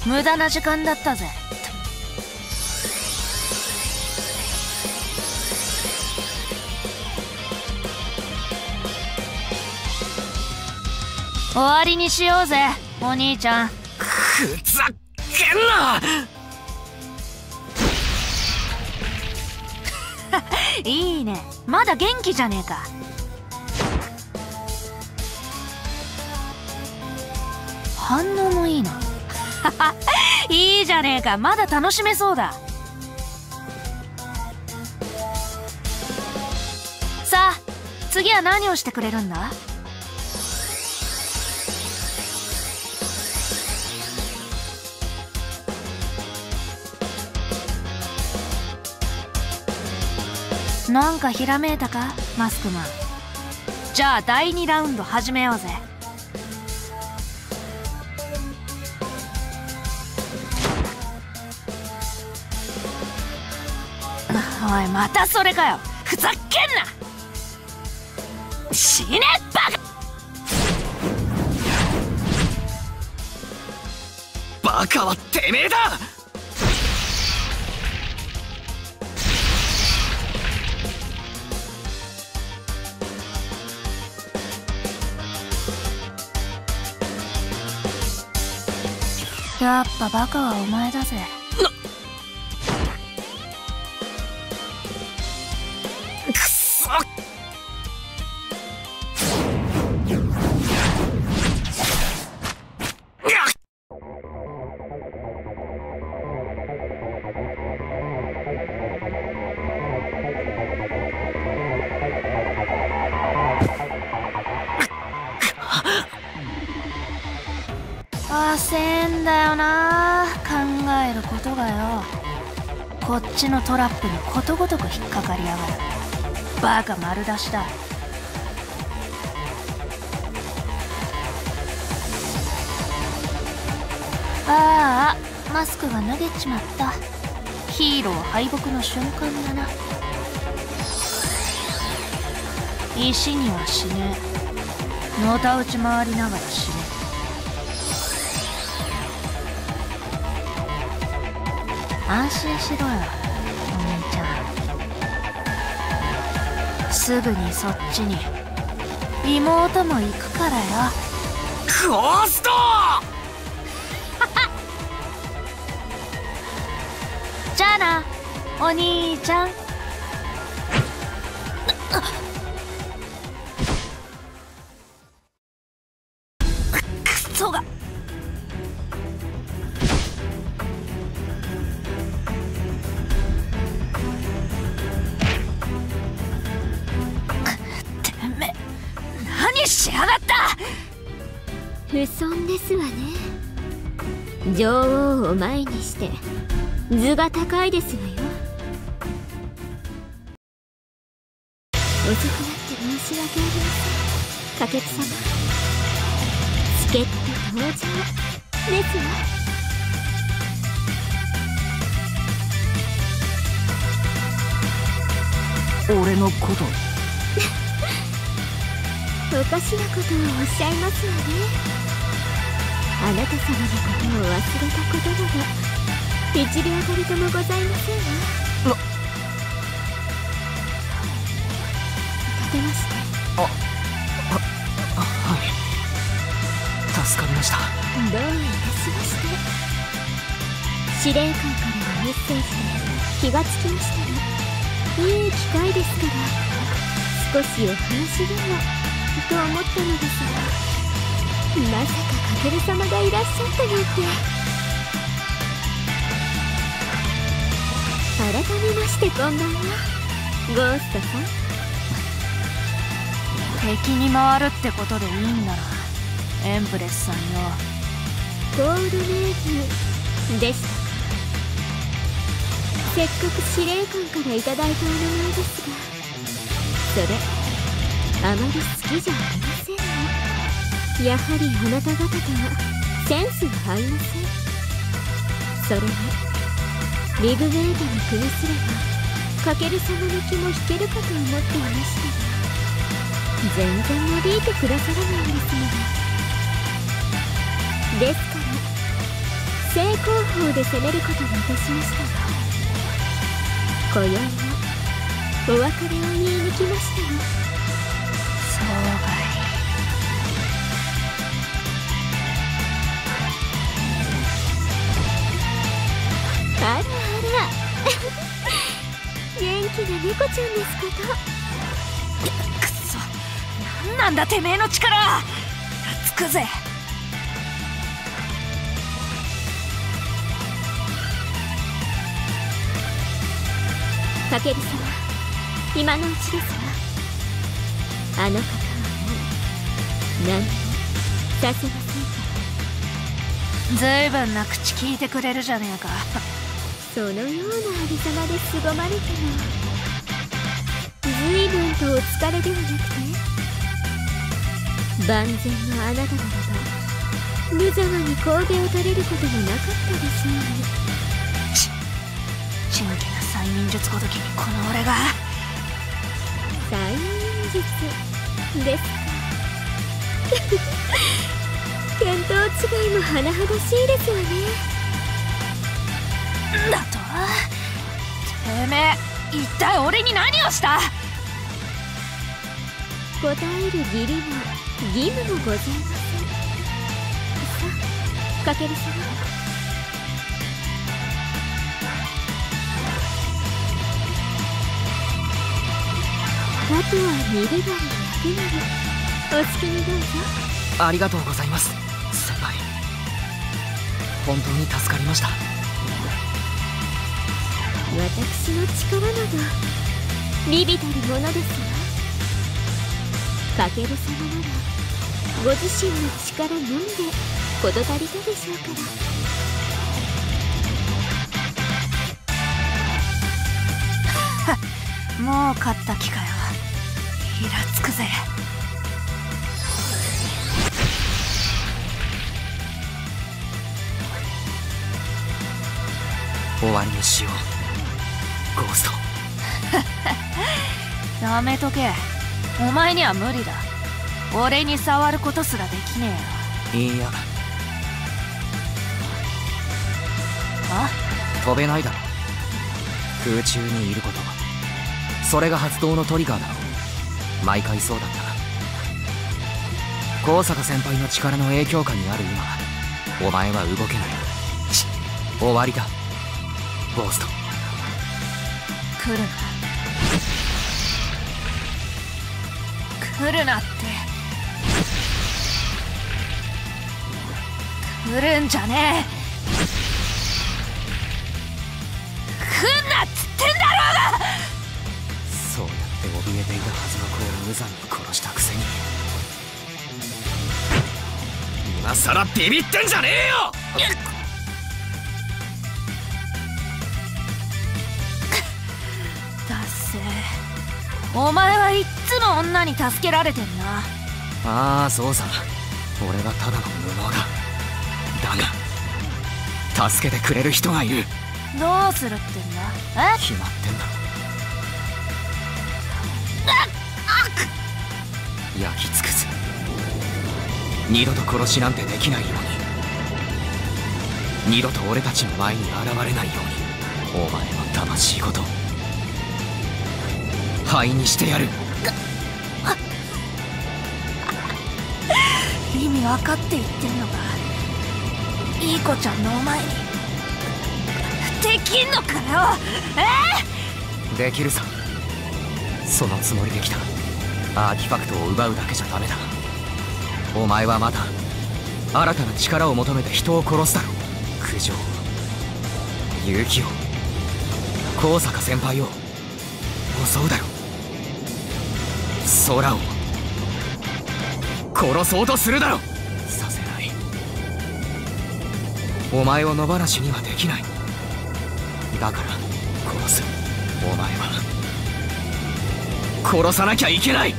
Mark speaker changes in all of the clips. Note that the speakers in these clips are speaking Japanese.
Speaker 1: 無駄な時間だったぜ。終わりにしようぜお兄ちゃん。
Speaker 2: ふざけんな。
Speaker 1: いいね、まだ元気じゃねえか。反応もいいな。いいじゃねえか、まだ楽しめそうだ。さあ次は何をしてくれるんだ？なんかひらめいたかマスクマン。じゃあ第2ラウンド始めようぜ。おいまたそれかよ。ふざけんな。死ねバカ。
Speaker 2: バカはてめえだ。
Speaker 1: やっぱバカはお前だぜ。
Speaker 2: くそ。
Speaker 1: 焦んだよな、考えることがよ。こっちのトラップにことごとく引っかかりやがる。バカ丸出しだ。ああ、マスクが脱げちまった。ヒーロー敗北の瞬間だな。石には死ねえ。のたうち回りながら死ね。安心しろよお兄ちゃん。すぐにそっちに妹も行くからよ。
Speaker 2: ゴースト。
Speaker 1: じゃあなお兄ちゃん。クソが。何しやがった。
Speaker 3: 不遜ですわね。女王を前にして図が高いですわよ。遅くなって申し訳ありません、カケツ様。チケット登場ですわ。
Speaker 2: 俺のこと
Speaker 3: おかしなことをおっしゃいますわね。あなた様のことを忘れたことなど一秒たりともございませんわ。立てまして。
Speaker 2: はい助かりました。
Speaker 3: どういたしまして。司令官からのメッセージで気がつきましたが、いい機会ですから少しお話でもと思ったのですが、まさかカケル様がいらっしゃったなんて。改めましてこんばんは、ゴーストさん。
Speaker 1: 敵に回るってことでいいんだなエンプレスさんよ。
Speaker 3: コールネームでしたか。せっかく司令官からいただいたお名前ですが、それあまり好きじゃありませんね。やはりあなた方とはセンスが合いません。それにリグウェードに組みすればカケル様の気も引けるかと思っていましたが、全然嘆いてくださらないんですので。ですから正攻法で攻めることにいたしましたが、今宵はお別れを言いに来ましたよ。
Speaker 1: そうかい。
Speaker 3: あらあら元気な猫ちゃんですこと。
Speaker 1: くそ、なんなんだてめえの力。つくぜ。
Speaker 3: かける様、今のうちですわ。あの方はもう何もさせませんから。
Speaker 1: ずいぶんな口聞いてくれるじゃねえか。
Speaker 3: そのようなありさまで凄まれても、随分とお疲れではなくて、万全のあなたならば無様に神戸を垂れることもなかったでしょうね。
Speaker 1: 珍奇な催眠術ごときにこの俺が。
Speaker 3: 催眠術ですか。見当違いも甚だしいですわね。
Speaker 1: だと？てめえ一体俺に何をした？
Speaker 3: 答える義理も義務もございません。さあ、かける様。あとは煮るなり焼くなりお好きにどうぞ。
Speaker 2: ありがとうございます先輩。本当に助かりました。
Speaker 3: 私の力など微々たるものですわ。かける様ならご自身の力のみで事足りたでしょうから。
Speaker 1: もう勝った気かよ。イラつくぜ。
Speaker 2: 終わりにしようゴースト。
Speaker 1: やめとけ。お前には無理だ。俺に触ることすらできねえよ。
Speaker 2: いいや。
Speaker 1: あ？
Speaker 2: 飛べないだろ。空中にいることはそれが発動のトリガーだろう。毎回そうだった。高坂先輩の力の影響下にある今、お前は動けない。終わりだゴースト。
Speaker 1: 来るな。来るなって。来るんじゃねえ。来んなっつってんだろうが。
Speaker 2: そうやって怯えていたはずの子を無残に殺したくせに、今さらビビってんじゃねえよ。
Speaker 1: だっせ。お前はいっつも女に助けられてんな。
Speaker 2: ああそうさ、俺はただの無能だ。だが助けてくれる人がいる。
Speaker 1: どうするってんだ。
Speaker 2: 決まってんだろ。焼き尽くす。二度と殺しなんてできないように、二度と俺たちの前に現れないように、お前の魂ごと灰にしてやる。
Speaker 1: 意味分かって言ってんのか。いい子ちゃんのお前にできんのかよ。
Speaker 2: できるさ。そのつもりで来た。アーティファクトを奪うだけじゃダメだ。お前はまた新たな力を求めて人を殺すだろう。九条を、勇気を、高坂先輩を襲うだろう。空を殺そうとするだろう。させない。お前を野放しにはできない。だから殺す。お前は殺さなきゃいけない。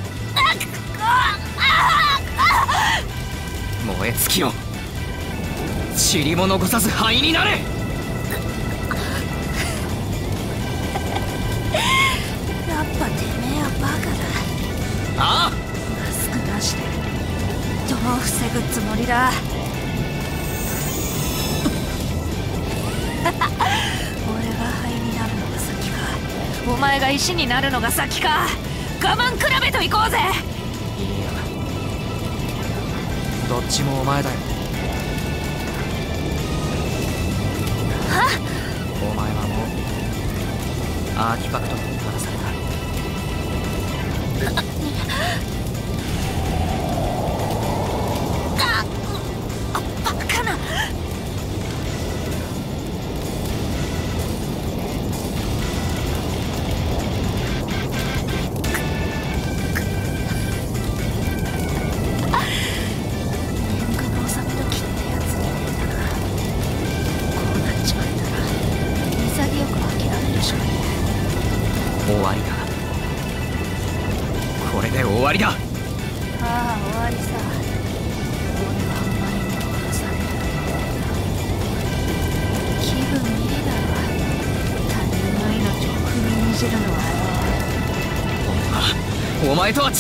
Speaker 2: 燃え尽きろ。塵も残さず灰になれ。
Speaker 1: やっぱてめえはバカだ。
Speaker 2: ああ、
Speaker 1: マスクなしでどう防ぐつもりだ。 前が石になるのが先か。我慢比べと行こうぜ。
Speaker 2: いや、どっちもお前だよ。
Speaker 1: は？
Speaker 2: お前はもうアーティファクトに離された。
Speaker 1: バカな。終わりだ。これで終わりだ。ああ、終わりさ。俺はお前に殺される。気分いいだろ。他人の命を踏みにじるのは
Speaker 2: お前とは違う。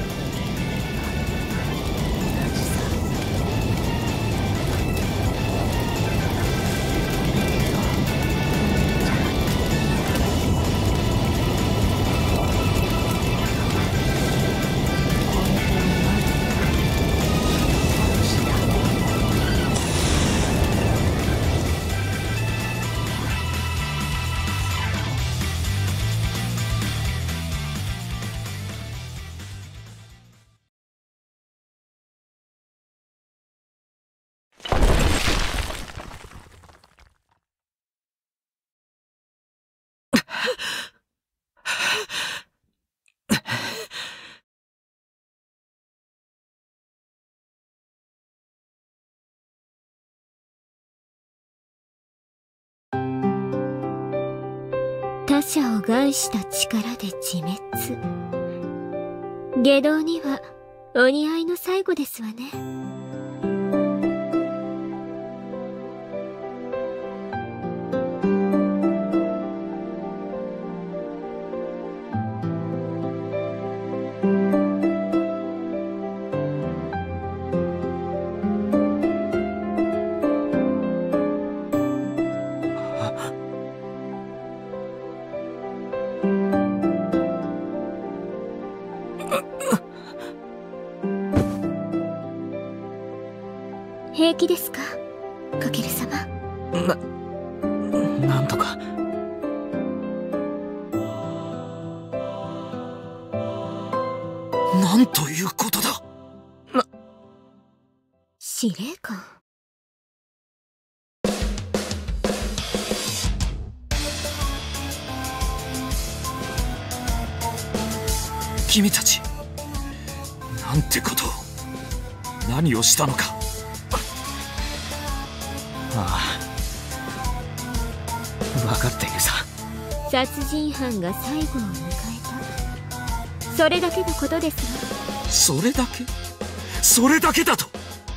Speaker 3: 他者を害した力で自滅。外道にはお似合いの最後ですわね。平気ですか、カケル様。
Speaker 2: なんとか。なんということだ。
Speaker 3: 司令官。
Speaker 4: 君たち、なんてことを。何をしたのか。
Speaker 2: ああ、分かっているさ。
Speaker 3: 殺人犯が最後を迎えた。それだけのことです
Speaker 4: わ。それだけ？それだけだと。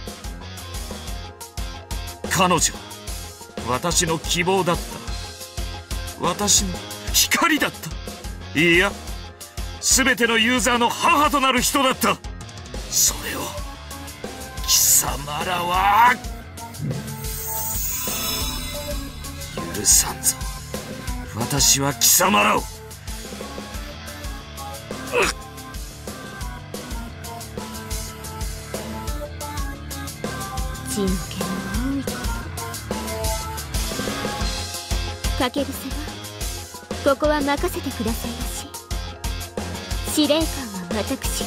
Speaker 4: 彼女は私の希望だった。私の光だった。いや、全てのユーザーの母となる人だった。それを貴様らは許さんぞ。私は貴様らを。
Speaker 3: 血の気の多いこと。カケル様、ここは任せてくださいまし。司令官は私が。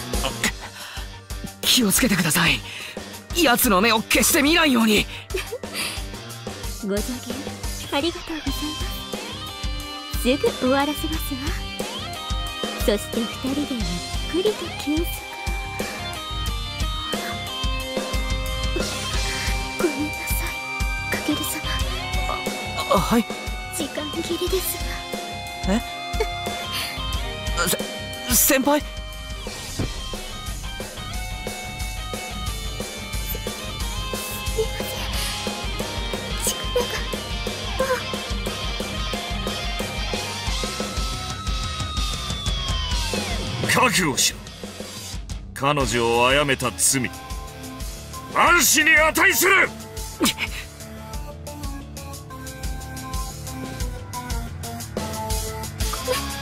Speaker 2: 気をつけてください。奴の目を決して見ないように。
Speaker 3: ご助言ありがとうございます。すぐ終わらせますわ。そして二人でゆっくりと休息。ごめんなさい、カケル様。
Speaker 2: はい。
Speaker 3: 時間切れです
Speaker 2: え？先輩？
Speaker 4: 覚悟しろ。彼女を殺めた罪、万死に値する。
Speaker 3: ごめん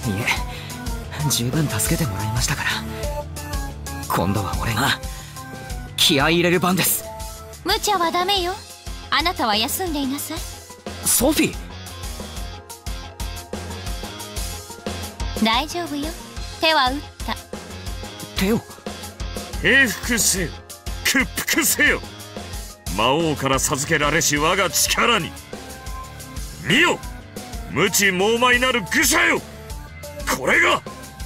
Speaker 2: え、十分助けてもらいましたから。今度は俺が気合い入れる番です。
Speaker 1: 無茶はダメよ。あなたは休んでいなさい。
Speaker 2: ソフィー。
Speaker 1: 大丈夫よ。手は打った。
Speaker 2: 手を？
Speaker 4: 平服せよ、屈服せよ。魔王から授けられし我が力に。見よ、無知猛獰なる愚者よ。これが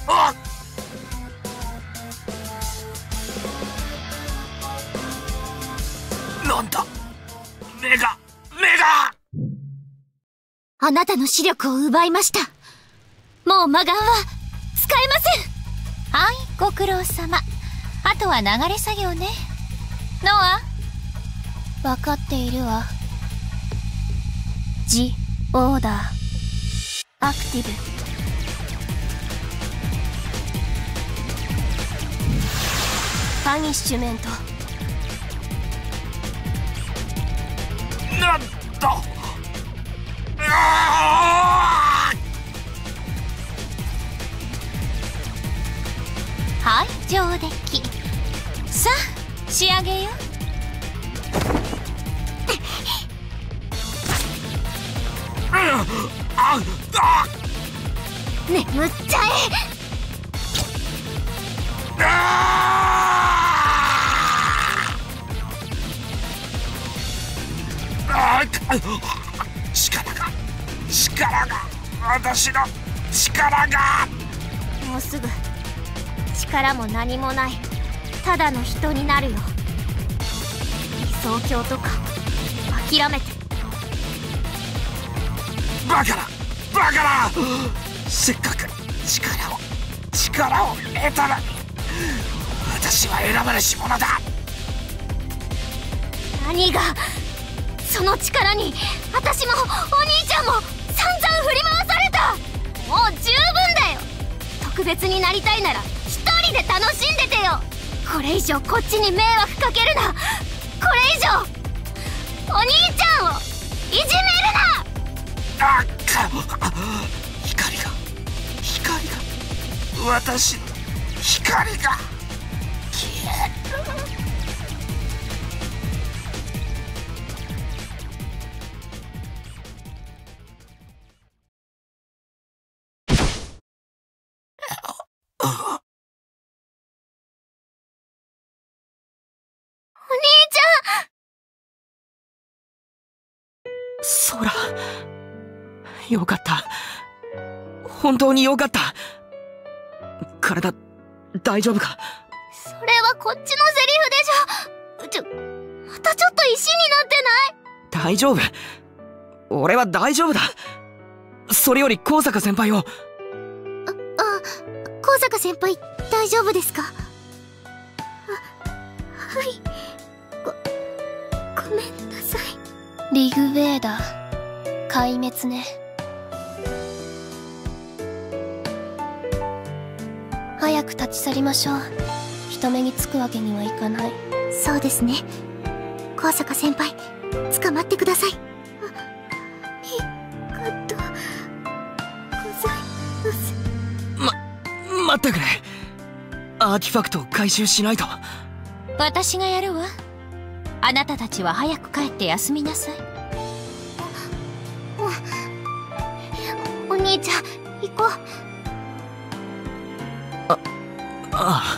Speaker 4: なんだ。目が
Speaker 3: あなたの視力を奪いました。もう魔眼は使えません。
Speaker 1: はい、ご苦労様。あとは流れ作業ね。ノア、分かっているわ。ジ・オーダーアクティブ。パニッシュメント。
Speaker 4: なんだ。
Speaker 1: はい、上出来。さあ仕上げよ。
Speaker 3: 眠っちゃ
Speaker 4: 力が私の力が。
Speaker 3: もうすぐ力も何もないただの人になるよ。理想郷とか諦めて。
Speaker 4: バカな。せっかく力を得たのに。私は選ばれし者だ。
Speaker 3: 何がその力に。私もお兄ちゃんも散々振り回された。もう十分だよ。特別になりたいなら一人で楽しんでてよ。これ以上こっちに迷惑かけるな。これ以上お兄ちゃんをいじめるな。
Speaker 4: 光が私の光が消える。
Speaker 2: ソラ、よかった。本当によかった。体大丈夫か？
Speaker 3: それはこっちのセリフでしょ。またちょっと石になってない？
Speaker 2: 大丈夫。俺は大丈夫だ。それより高坂先輩を。
Speaker 3: 高坂先輩大丈夫ですか？はい。ごめんなさい。
Speaker 1: リグベーダ壊滅ね。早く立ち去りましょう。人目につくわけにはいかない。
Speaker 3: そうですね。高坂先輩捕まってください。ございます。
Speaker 2: 待ってくれ。アーティファクトを回収しないと。
Speaker 1: 私がやるわ。あなたたちは早く帰って休みなさい。
Speaker 3: お兄ちゃん行こう。
Speaker 2: ああ。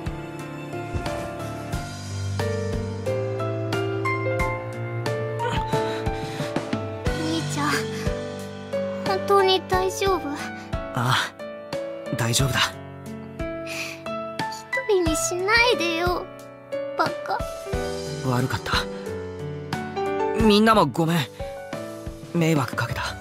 Speaker 3: 兄ちゃん本当に大丈夫？
Speaker 2: ああ、大丈夫だ。
Speaker 3: 一人にしないでよ、バカ。
Speaker 2: 悪かった。みんなもごめん。迷惑かけた。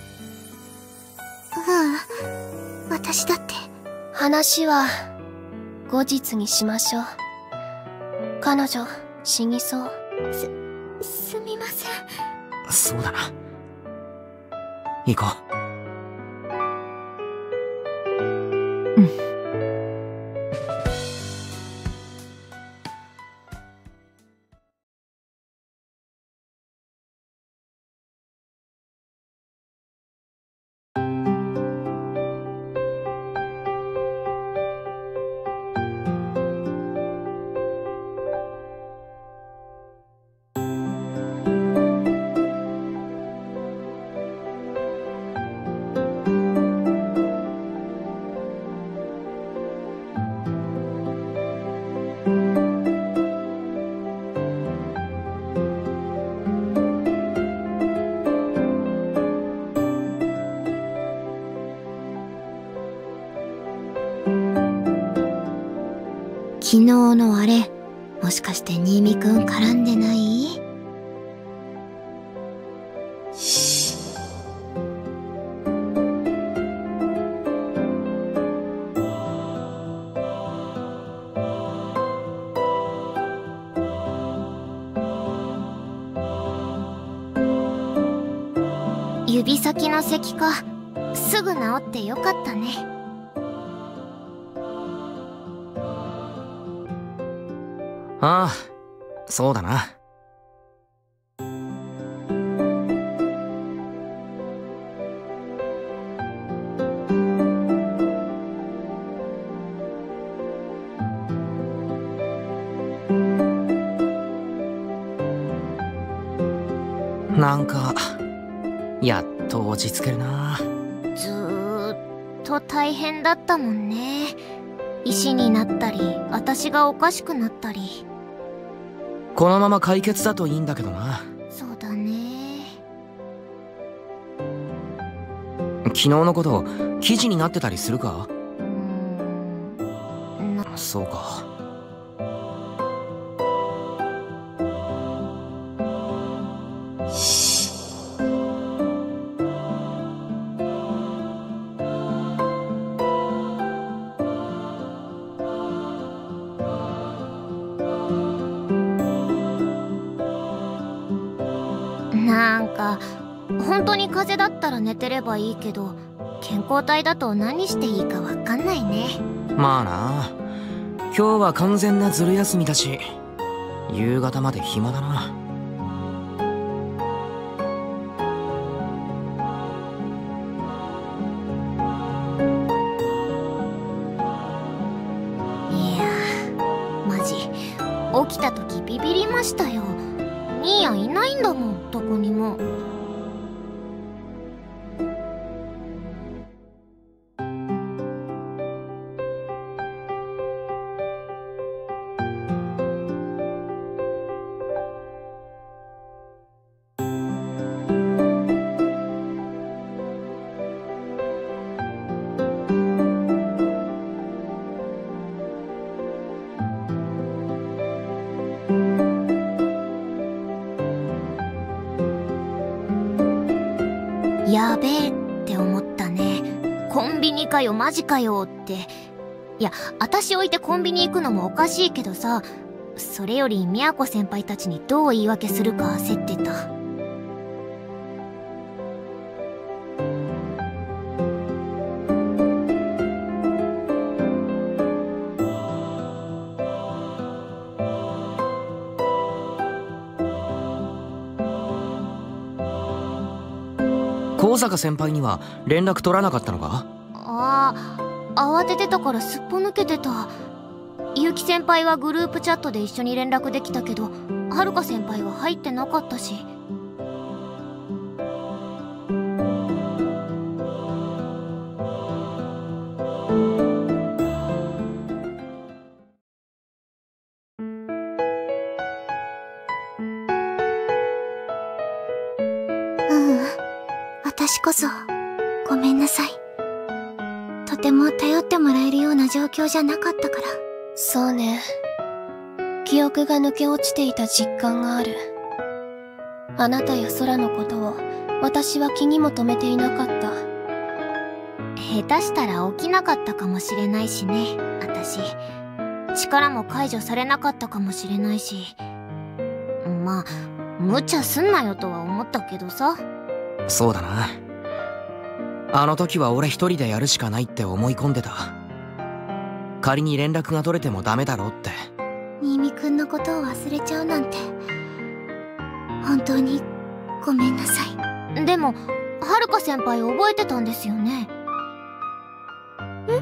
Speaker 3: 私だって。
Speaker 1: 話は後日にしましょう。彼女死にそう。
Speaker 3: すみません。
Speaker 2: そうだな。行こう。
Speaker 3: 昨日のあれ、もしかして新見くん絡んでない？指先の石化、すぐ治ってよかったね。
Speaker 2: ああ、そうだな。なんかやっと落ち着けるな。
Speaker 3: ずーっと大変だったもんね。石になったり、私がおかしくなったり。
Speaker 2: このまま解決だといいんだけどな。
Speaker 3: そうだね。
Speaker 2: 昨日のこと記事になってたりするか？そうか。
Speaker 3: なんか本当に風邪だったら寝てればいいけど、健康体だと何していいかわかんないね。
Speaker 2: まあな、今日は完全なずる休みだし、夕方まで暇だな。
Speaker 3: いやー、マジ起きた時ビビりましたよ。ニーヤいないんだもん、どこにも。やべえって思ったね。コンビニかよ、マジかよって。いや、私置いてコンビニ行くのもおかしいけどさ、それより宮子先輩たちにどう言い訳するか焦ってた。
Speaker 2: 高坂先輩には連絡取らなかったのか？
Speaker 3: ああ、慌ててたからすっぽ抜けてた。結城先輩はグループチャットで一緒に連絡できたけど、遥香先輩は入ってなかったし。私こそごめんなさい。とても頼ってもらえるような状況じゃなかったから。
Speaker 1: そうね。記憶が抜け落ちていた実感がある。あなたや空のことを私は気にも留めていなかった。
Speaker 3: 下手したら起きなかったかもしれないしね、私。力も解除されなかったかもしれないし。まあ、無茶すんなよとは思ったけどさ。
Speaker 2: そうだな。あの時は俺一人でやるしかないって思い込んでた。仮に連絡が取れてもダメだろって。
Speaker 3: 新見くんのことを忘れちゃうなんて、本当にごめんなさい。でも遥香先輩覚えてたんですよね？え？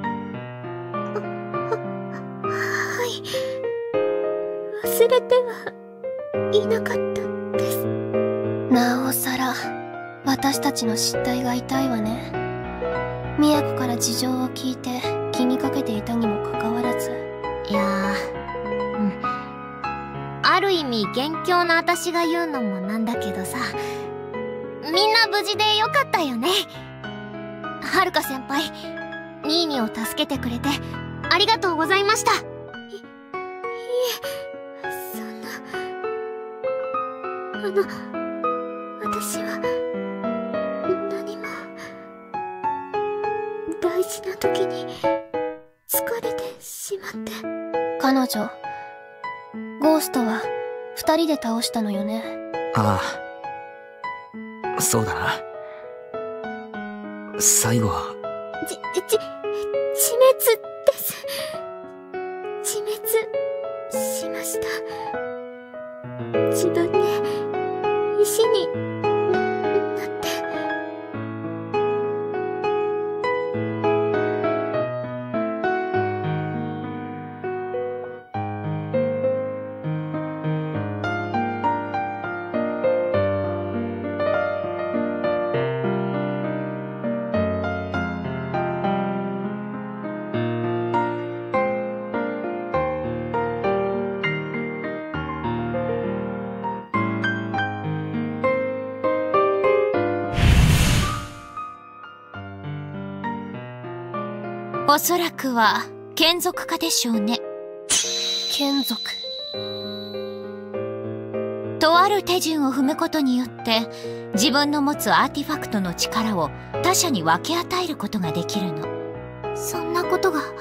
Speaker 3: はい、忘れてはいなかったです。
Speaker 1: なおさら私たちの失態が痛いわね。宮子から事情を聞いて気にかけていたにもかかわらず。
Speaker 3: いやー、ある意味元凶の私が言うのもなんだけどさ、みんな無事でよかったよね。遥香先輩、ニーニーを助けてくれてありがとうございました。いそんな。私は、何も、大事な時に、疲れてしまって。
Speaker 1: 彼女、ゴーストは2人で倒したのよね。
Speaker 2: ああ、そうだな。最後は
Speaker 3: 自滅です。自滅しました。自分で石になって。
Speaker 5: おそらくは眷属家でしょうね。
Speaker 1: 眷属。
Speaker 5: とある手順を踏むことによって自分の持つアーティファクトの力を他者に分け与えることができるの。
Speaker 3: そんなことが。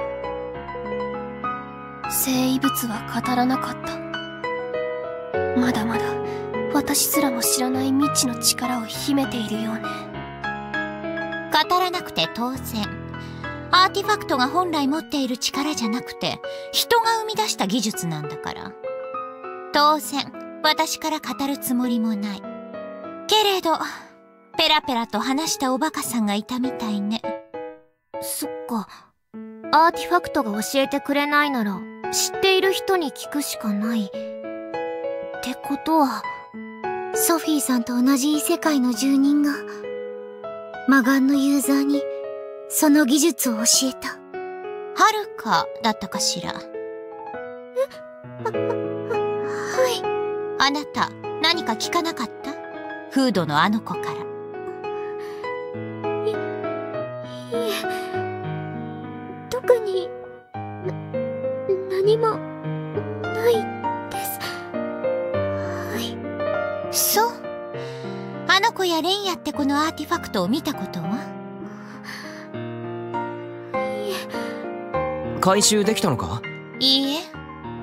Speaker 1: 聖異物は語らなかった。まだまだ私すらも知らない未知の力を秘めているようね。
Speaker 5: 語らなくて当然。アーティファクトが本来持っている力じゃなくて人が生み出した技術なんだから。当然私から語るつもりもない。けれどペラペラと話したおバカさんがいたみたいね。
Speaker 3: そっか。アーティファクトが教えてくれないなら知っている人に聞くしかない。ってことはソフィーさんと同じ異世界の住人が魔眼のユーザーにその技術を教えた。
Speaker 5: はるかだったかしら。
Speaker 3: はい。
Speaker 5: あなた何か聞かなかった？フードのあの子から。
Speaker 3: いえ、特に何もないです。はい。
Speaker 5: そう。あの子やレンヤってこのアーティファクトを見たことは？
Speaker 2: 回収できたのか？
Speaker 5: いいえ。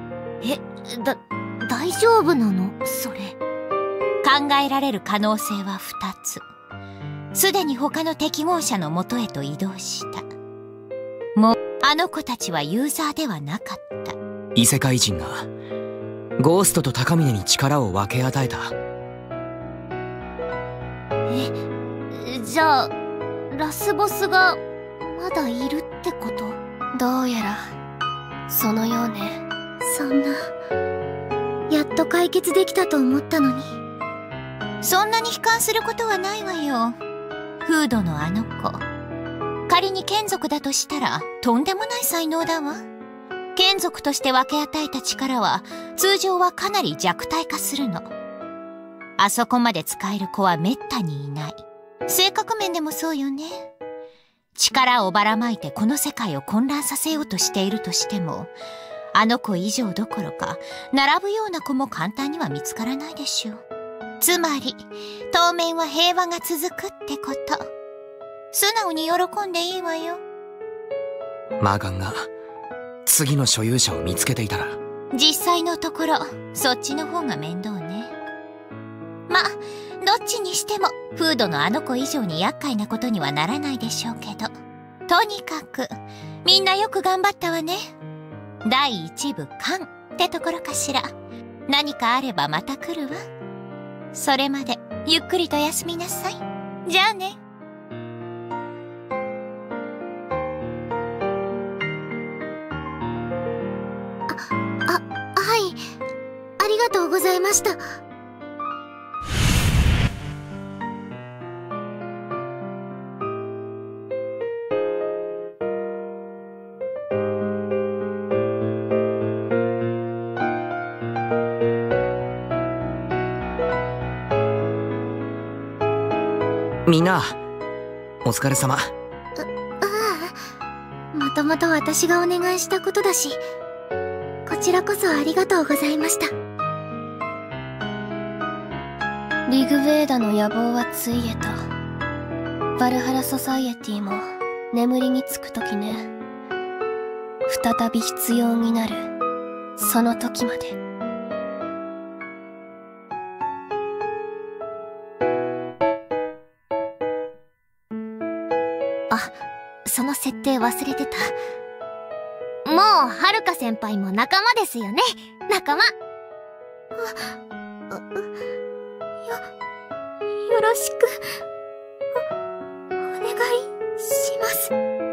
Speaker 3: 大丈夫なの？それ。
Speaker 5: 考えられる可能性は2つ。すでに他の適合者の元へと移動した。もう、あの子たちはユーザーではなかった。
Speaker 2: 異世界人が、ゴーストと高峰に力を分け与えた。
Speaker 3: じゃあ、ラスボスが、まだいるってこと？
Speaker 1: どうやらそのようね。
Speaker 3: そんな、やっと解決できたと思ったのに。
Speaker 5: そんなに悲観することはないわよ。フードのあの子、仮に眷属だとしたらとんでもない才能だわ。眷属として分け与えた力は通常はかなり弱体化するの。あそこまで使える子はめったにいない。性格面でもそうよね。力をばらまいてこの世界を混乱させようとしているとしても、あの子以上どころか並ぶような子も簡単には見つからないでしょう。つまり当面は平和が続くってこと。素直に喜んでいいわよ。
Speaker 2: 魔眼が次の所有者を見つけていたら、
Speaker 5: 実際のところそっちの方が面倒ね。ま、どっちにしてもフードのあの子以上に厄介なことにはならないでしょうけど、とにかくみんなよく頑張ったわね。第一部完ってところかしら。何かあればまた来るわ。それまでゆっくりと休みなさい。じゃあね。
Speaker 3: はい。ありがとうございました。
Speaker 2: みんな、お疲れ様。
Speaker 3: もともと私がお願いしたことだし、こちらこそありがとうございました。
Speaker 1: リグヴェーダの野望はついえた。バルハラソサイエティも眠りにつく時ね。再び必要になるその時まで。
Speaker 3: あ、その設定忘れてた。もうはるか先輩も仲間ですよね。仲間。よろしくお願いします。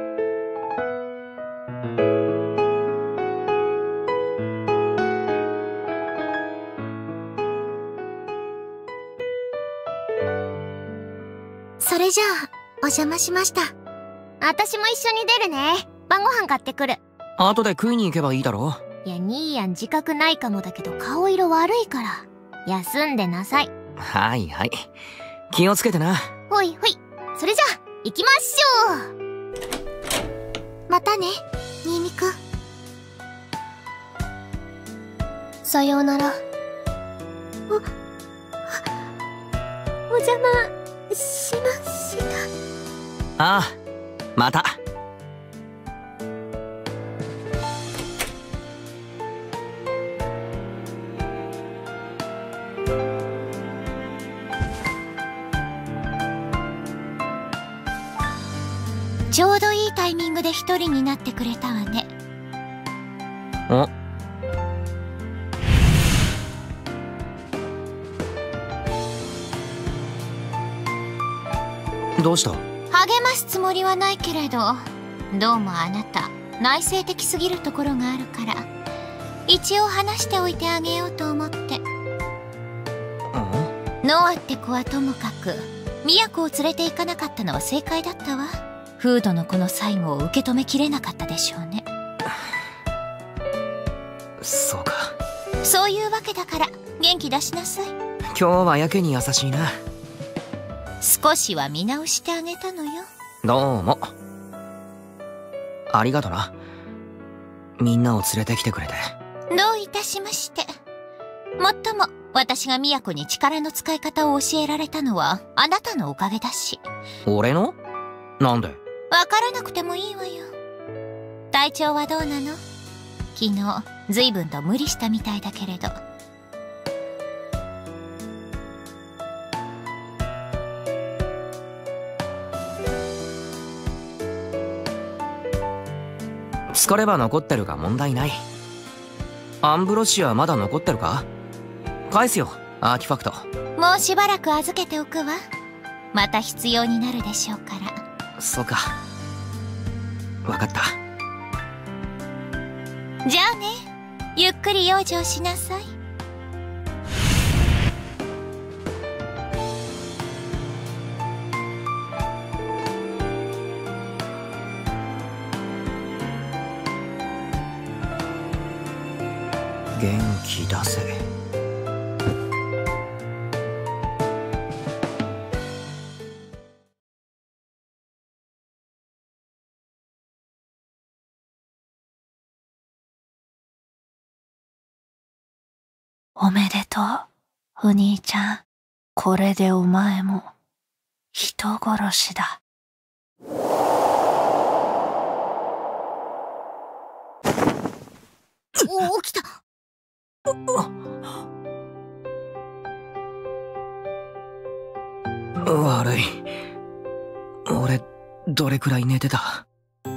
Speaker 3: それじゃあお邪魔しました。私も一緒に出るね。晩ご飯買ってくる。
Speaker 2: 後で食いに行けばいいだろ。
Speaker 3: いや、ニーヤン自覚ないかもだけど顔色悪いから。休んでなさい。
Speaker 2: はいはい。気をつけてな。
Speaker 3: ほいほい。それじゃあ、行きましょう。またね、ニーニくん。
Speaker 1: さようなら。
Speaker 3: お邪魔しました。
Speaker 2: ああ、また。
Speaker 5: ちょうどいいタイミングで一人になってくれたわね。
Speaker 2: お、どうした？
Speaker 5: 励ますつもりはないけれど、どうもあなた内省的すぎるところがあるから、一応話しておいてあげようと思って。ノアって子はともかく都を連れて行かなかったのは正解だったわ。フードの子の最後を受け止めきれなかったでしょうね。
Speaker 2: そうか。
Speaker 5: そういうわけだから元気出しなさい。
Speaker 2: 今日はやけに優しいな。
Speaker 5: 少しは見直してあげたのよ。
Speaker 2: どうも。ありがとな。みんなを連れてきてくれて。
Speaker 5: どういたしまして。もっとも私が都に力の使い方を教えられたのはあなたのおかげだし。
Speaker 2: 俺の？なんで？
Speaker 5: わからなくてもいいわよ。体調はどうなの？昨日随分と無理したみたいだけれど。
Speaker 2: 疲れば残ってるが問題ない。アンブロシアまだ残ってるか？返すよ、アーティファクト。
Speaker 5: もうしばらく預けておくわ。また必要になるでしょうから。
Speaker 2: そうか。わかった。
Speaker 5: じゃあね、ゆっくり養生しなさい。
Speaker 2: 元気出せ。
Speaker 1: おめでとう、お兄ちゃん。これでお前も人殺しだ。
Speaker 3: お、起きた。
Speaker 2: 悪い。俺、どれくらい寝てた？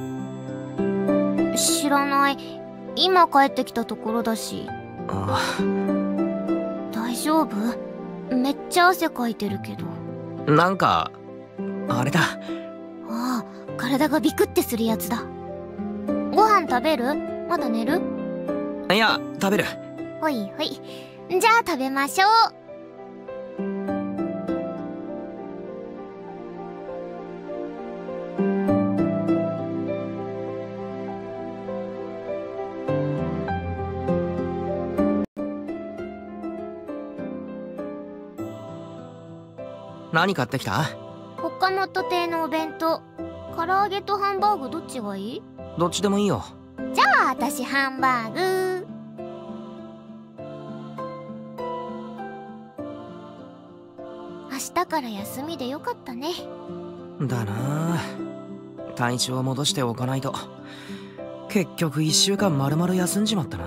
Speaker 3: 知らない。今帰ってきたところだし。
Speaker 2: ああ。
Speaker 3: 大丈夫？めっちゃ汗かいてるけど。
Speaker 2: なんか、あれだ。
Speaker 3: ああ、体がビクってするやつだ。ご飯食べる？まだ寝る？
Speaker 2: いや、食べる。
Speaker 3: ほいほい。じゃあ食べましょう。
Speaker 2: 何買ってきた？
Speaker 3: 岡本亭のお弁当。唐揚げとハンバーグどっちがいい？
Speaker 2: どっちでもいいよ。
Speaker 3: じゃあ私ハンバーグ。
Speaker 1: だから休みでよかったね。
Speaker 2: だな。体調を戻しておかないと結局1週間丸々休んじまったな。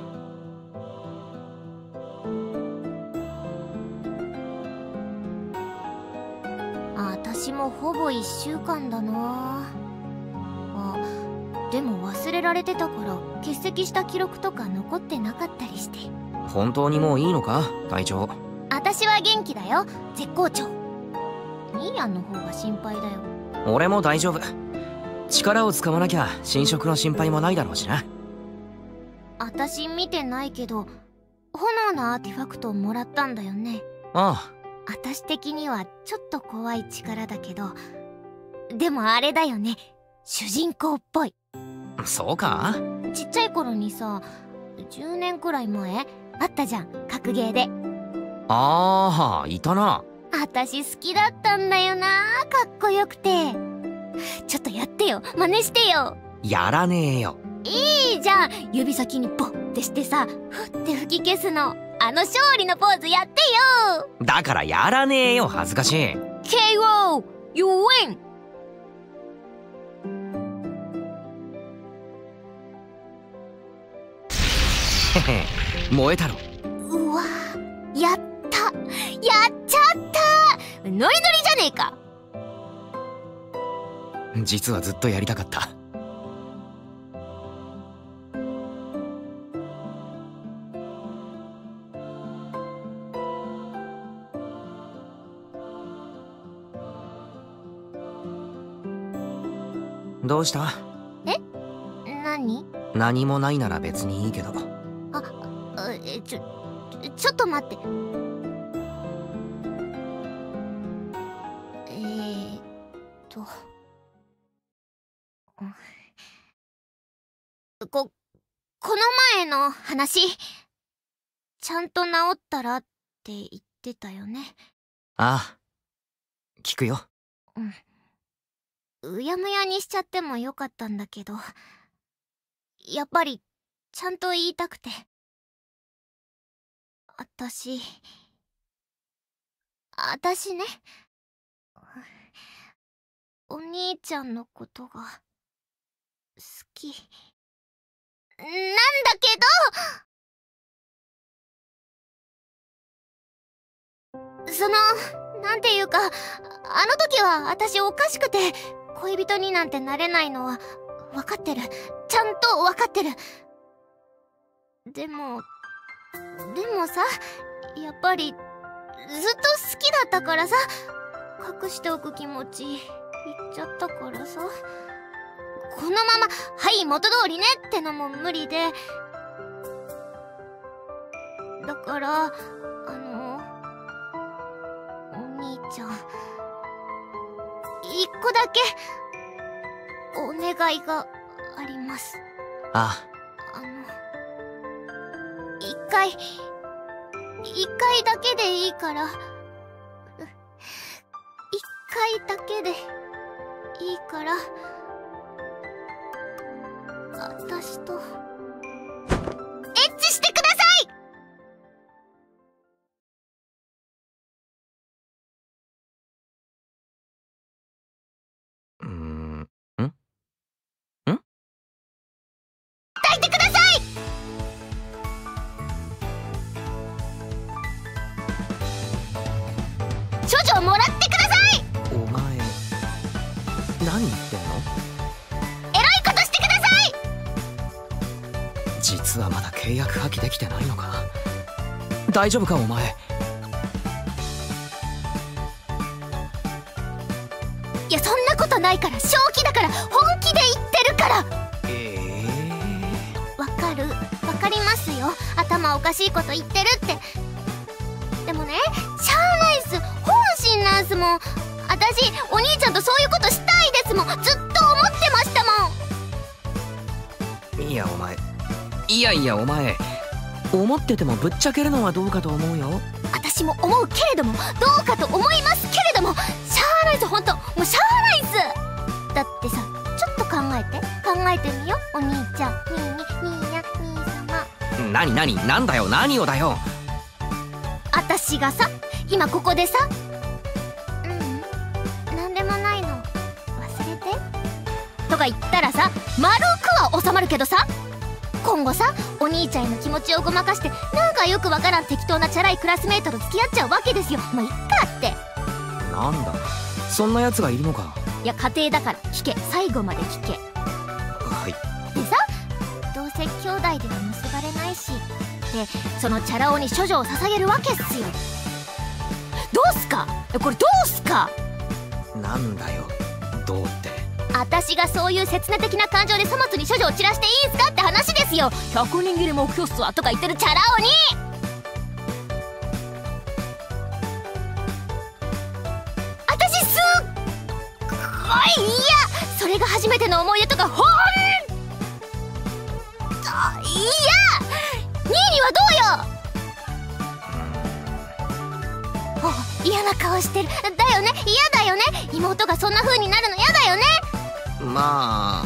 Speaker 1: 私もほぼ1週間だな。あ、でも忘れられてたから欠席した記録とか残ってなかったりして。
Speaker 2: 本当にもういいのか隊長。
Speaker 1: 私は元気だよ、絶好調。ニーヤンの方が心配だよ。
Speaker 2: 俺も大丈夫。力を使わなきゃ侵食の心配もないだろうしな。
Speaker 1: 私見てないけど炎のアーティファクトをもらったんだよね。
Speaker 2: ああ。
Speaker 1: 私的にはちょっと怖い力だけど、でもあれだよね、主人公っぽい。
Speaker 2: そうか？
Speaker 1: ちっちゃい頃にさ、10年くらい前あったじゃん、格ゲーで。
Speaker 2: ああ、いたな。
Speaker 1: 私好きだったんだよな、かっこよくて。ちょっとやってよ、真似してよ。
Speaker 2: やらねえよ。
Speaker 1: いいじゃん、指先にポッてしてさ、ふって吹き消すの。あの勝利のポーズやってよ。
Speaker 2: だからやらねえよ、恥ずかしい。
Speaker 1: KO! You win!
Speaker 2: へへ、燃えたろ。
Speaker 1: うわ、やった、やっちゃった。ノリノリじゃねえか。
Speaker 2: 実はずっとやりたかった。どうした？
Speaker 1: え？何？
Speaker 2: 何もないなら別にいいけど。
Speaker 1: ちょっと待って。この前の話、ちゃんと治ったらって言ってたよね。
Speaker 2: ああ、聞くよ。
Speaker 1: うやむやにしちゃってもよかったんだけど、やっぱりちゃんと言いたくて。私ね、お兄ちゃんのことが好きなんだけど、なんていうか、あの時は私おかしくて恋人になんてなれないのは分かってる。ちゃんと分かってる。でもさ、やっぱりずっと好きだったからさ、隠しておく気持ち言っちゃったからさ、このまま「はい元通りね」ってのも無理で、だからお兄ちゃん、一個だけお願いがあります。
Speaker 2: ああ。
Speaker 1: 一回だけでいいから、一回だけでいいから、私とエッチしてください。抱いてください。処女をもらってください。
Speaker 2: お前何言ってんの？
Speaker 1: エロいことしてください。
Speaker 2: 実はまだ契約破棄できてないのか。大丈夫かお前。
Speaker 1: いや、そんなことないから、正気だから、本気で言ってるから。わかりますよ、頭おかしいこと言ってるって。でもね、しゃあないっす、本心なんすもん。私お兄ちゃんとそういうことしたいですもん。ずっと思ってましたもん。
Speaker 2: いやお前思っててもぶっちゃけるのはどうかと思うよ。
Speaker 1: 私も思うけれども、どうかと思いますけれども、しゃあないっす、ほんともうしゃあないっす。だってさ、ちょっと考えてみよ、お兄ちゃん。兄様。なん
Speaker 2: だよ、何をだよ。
Speaker 1: 私がさ、今ここでさ、
Speaker 3: か言ったらさ、丸くは収まるけどさ、今後さお兄ちゃんへの気持ちをごまかしてなんかよくわからん適当なチャラいクラスメートと付き合っちゃうわけですよ。まあいっかって。
Speaker 2: なんだ、そんな奴がいるのか。
Speaker 3: いや、家庭だから聞け、最後まで聞け。
Speaker 2: はい。
Speaker 3: でさ、どうせ兄弟では結ばれないしで、そのチャラ男に処女を捧げるわけっすよ。どうすかこれ、どうすか。
Speaker 2: なんだよ、どうって。
Speaker 3: 私がそういう刹那的な感情で粗末に処女を散らしていいんすかって話ですよ。100人切れ目標っすわとか言ってるチャラ男に。私すっごい嫌。それが初めての思い出とかほんと嫌。ニーニはどうよ。嫌な顔してる。だよね、嫌だよね。妹がそんな風になるの嫌だよね。
Speaker 2: ま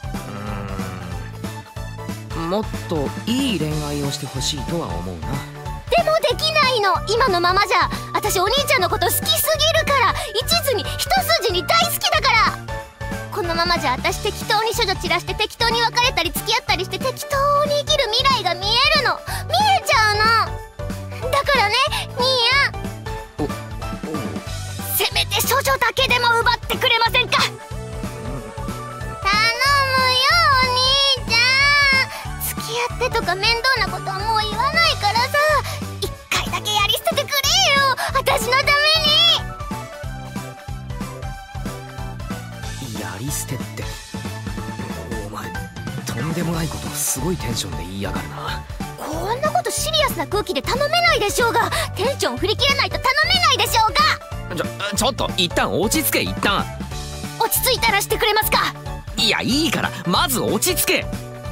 Speaker 2: あ、もっといい恋愛をしてほしいとは思うな。
Speaker 3: でもできないの、今のままじゃ。私お兄ちゃんのこと好きすぎるから、一途に一筋に大好きだから。このままじゃ私適当に処女散らして適当に別れたり付き合ったりして適当に生きる未来が見えるの。見えちゃうの。だからね、兄やん、せめて処女だけでも奪ってくれませんか。頼むよお兄ちゃん。付き合ってとか面倒なことはもう言わないからさ、一回だけやり捨ててくれよ、私のため
Speaker 2: に。やり捨てって、お前とんでもないことをすごいテンションで言いやがるな。
Speaker 3: こんなことシリアスな空気で頼めないでしょうが。テンション振り切れないと頼めないでしょうが。
Speaker 2: ちょっと一旦落ち着け。一旦
Speaker 3: 落ち着いたらしてくれますか。
Speaker 2: いや、いいからまず落ち着け。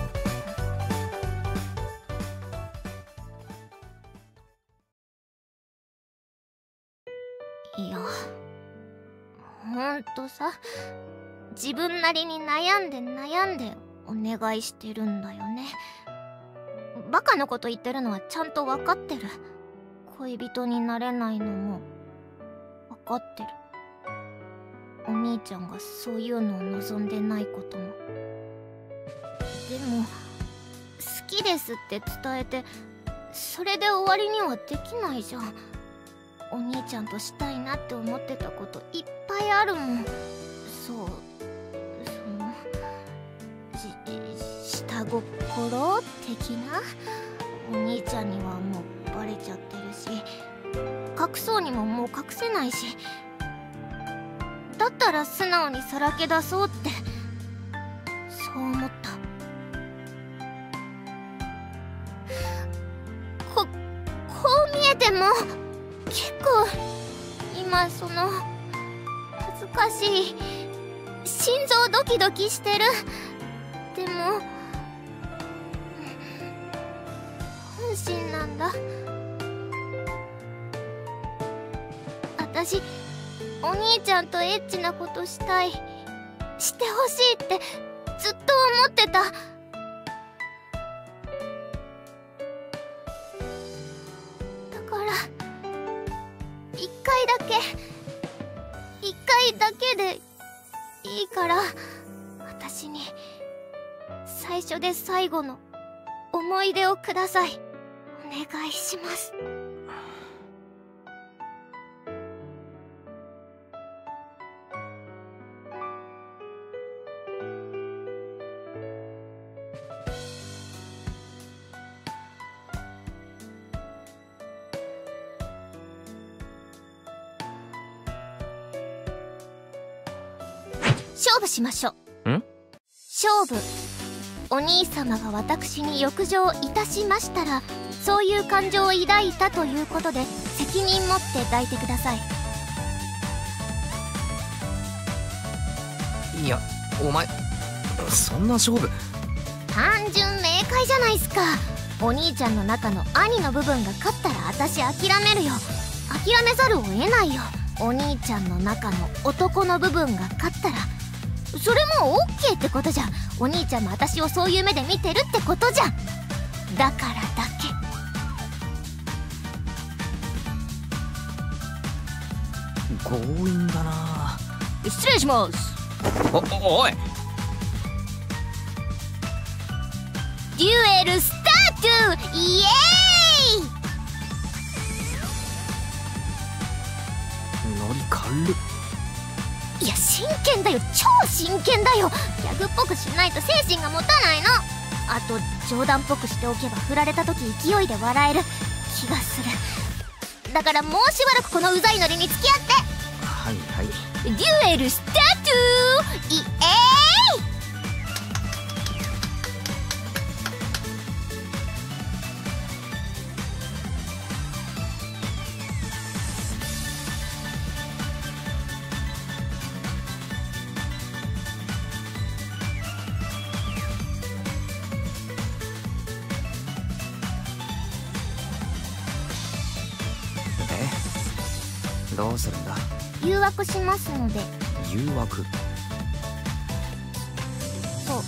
Speaker 3: いや、ほんとさ、自分なりに悩んでお願いしてるんだよね。バカなこと言ってるのはちゃんと分かってる。恋人になれないのも分かってる。お兄ちゃんがそういうのを望んでないことも。でも好きですって伝えてそれで終わりにはできないじゃん。お兄ちゃんとしたいなって思ってたこといっぱいあるもん。そう、下心的な。お兄ちゃんにはもうバレちゃってるし、隠そうにももう隠せないし、だったら素直にさらけ出そうってそう思った。こう見えても結構今その恥ずかしい、心臓ドキドキしてる。でも本心なんだ。私お兄ちゃんとエッチなことしたい、してほしいってずっと思ってた。だから一回だけでいいから、私に最初で最後の思い出をください。お願いします。勝負しましょう。勝負。お兄様が私に欲情いたしましたら、そういう感情を抱いたということで責任持って抱いてください。
Speaker 2: いや、お前そんな勝負。
Speaker 3: 単純明快じゃないっすか。お兄ちゃんの中の兄の部分が勝ったら私諦めるよ。諦めざるを得ないよ。お兄ちゃんの中の男の部分が勝ったらそれもう OK ってことじゃん。お兄ちゃんも私をそういう目で見てるってことじゃん。だからだけ。
Speaker 2: 強引だな。
Speaker 3: 失礼します。
Speaker 2: おい、
Speaker 5: デュエルスタート。イエーイ。
Speaker 2: ノリ軽っ。
Speaker 5: いや真剣だよ、超真剣だよ。ギャグっぽくしないと精神が持たないの。あと冗談っぽくしておけば振られた時勢いで笑える気がする。だからもうしばらくこのうざいノリに付き合って。
Speaker 2: はいはい。
Speaker 5: デュエルスタート。イエーイ。
Speaker 2: どうするんだ？
Speaker 5: 誘惑しますので。
Speaker 2: 誘惑？
Speaker 5: そう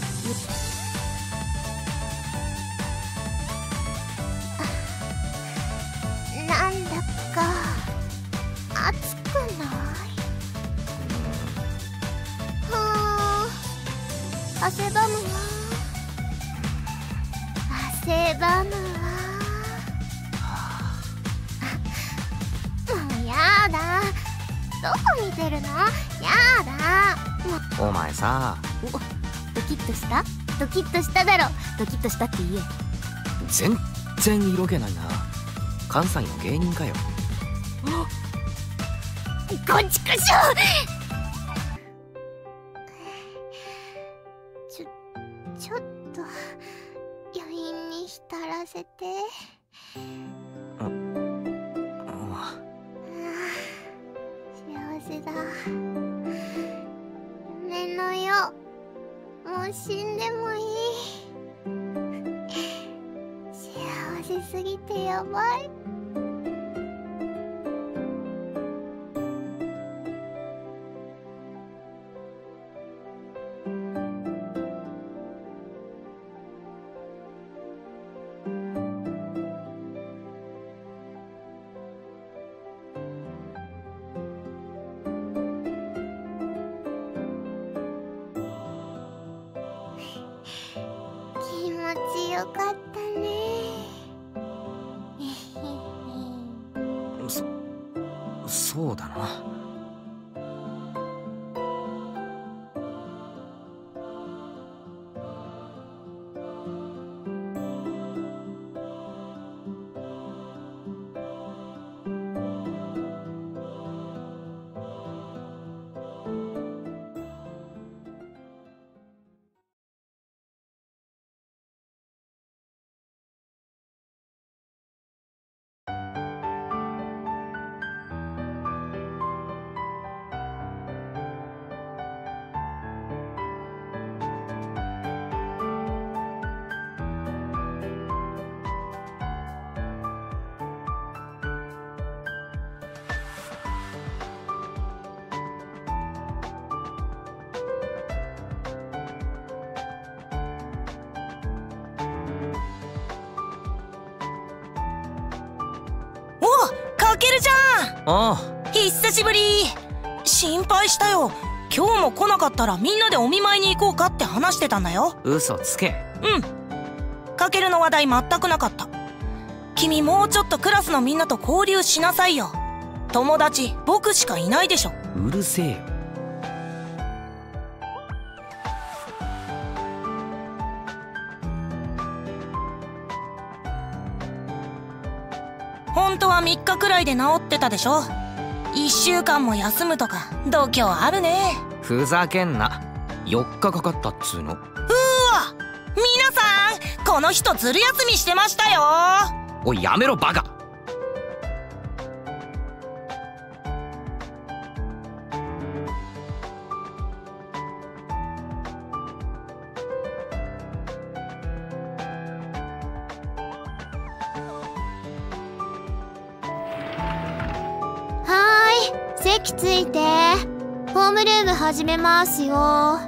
Speaker 5: なんだか熱くない？はあ、汗ばむわ。汗ばむわ。もうやだ。どこ見てるの？やだ。
Speaker 2: お前さ。
Speaker 5: ドキッとした？ドキッとしただろ。ドキッとしたって言え。
Speaker 2: 全然色気ないな。関西の芸人かよ。
Speaker 5: こっちくしょ。ちょっと余韻に浸らせて。幸せだ。夢のよ。もう死んでもいい。幸せすぎてやばい。気持ちよかったね。
Speaker 2: そうだな。
Speaker 6: かけるじゃん。
Speaker 2: ああ、
Speaker 6: 久しぶり。心配したよ。今日も来なかったらみんなでお見舞いに行こうかって話してたんだよ。
Speaker 2: 嘘つけ。
Speaker 6: かけるの話題全くなかった。君もうちょっとクラスのみんなと交流しなさいよ。友達僕しかいないでしょ。
Speaker 2: うるせえよ。
Speaker 6: 本当は3日くらいで治ってたでしょ。1週間も休むとか度胸あるね。
Speaker 2: ふざけんな。4日かかったっつうの。
Speaker 6: うわ、皆さんこの人ずる休みしてましたよ。
Speaker 2: おいやめろバカ。
Speaker 5: 席ついて。ホームルーム始めますよ。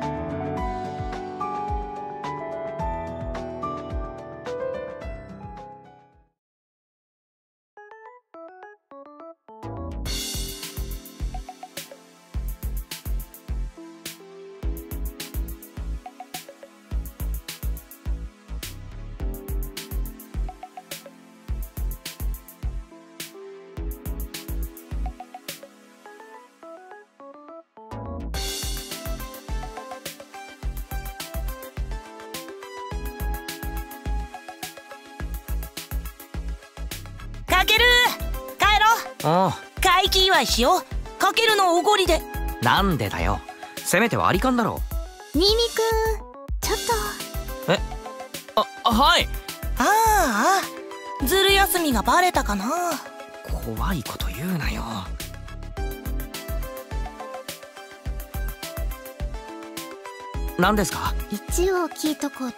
Speaker 2: おう。
Speaker 6: 回帰祝いしよう。かけるのおごりで。
Speaker 2: なんでだよ。せめて割り勘だろ。
Speaker 3: ミミくん、ちょっ
Speaker 2: はい。
Speaker 6: ああ、ずる休みがバレたかな。
Speaker 2: 怖いこと言うなよ。何ですか？
Speaker 3: 一応聞いとこうと思って。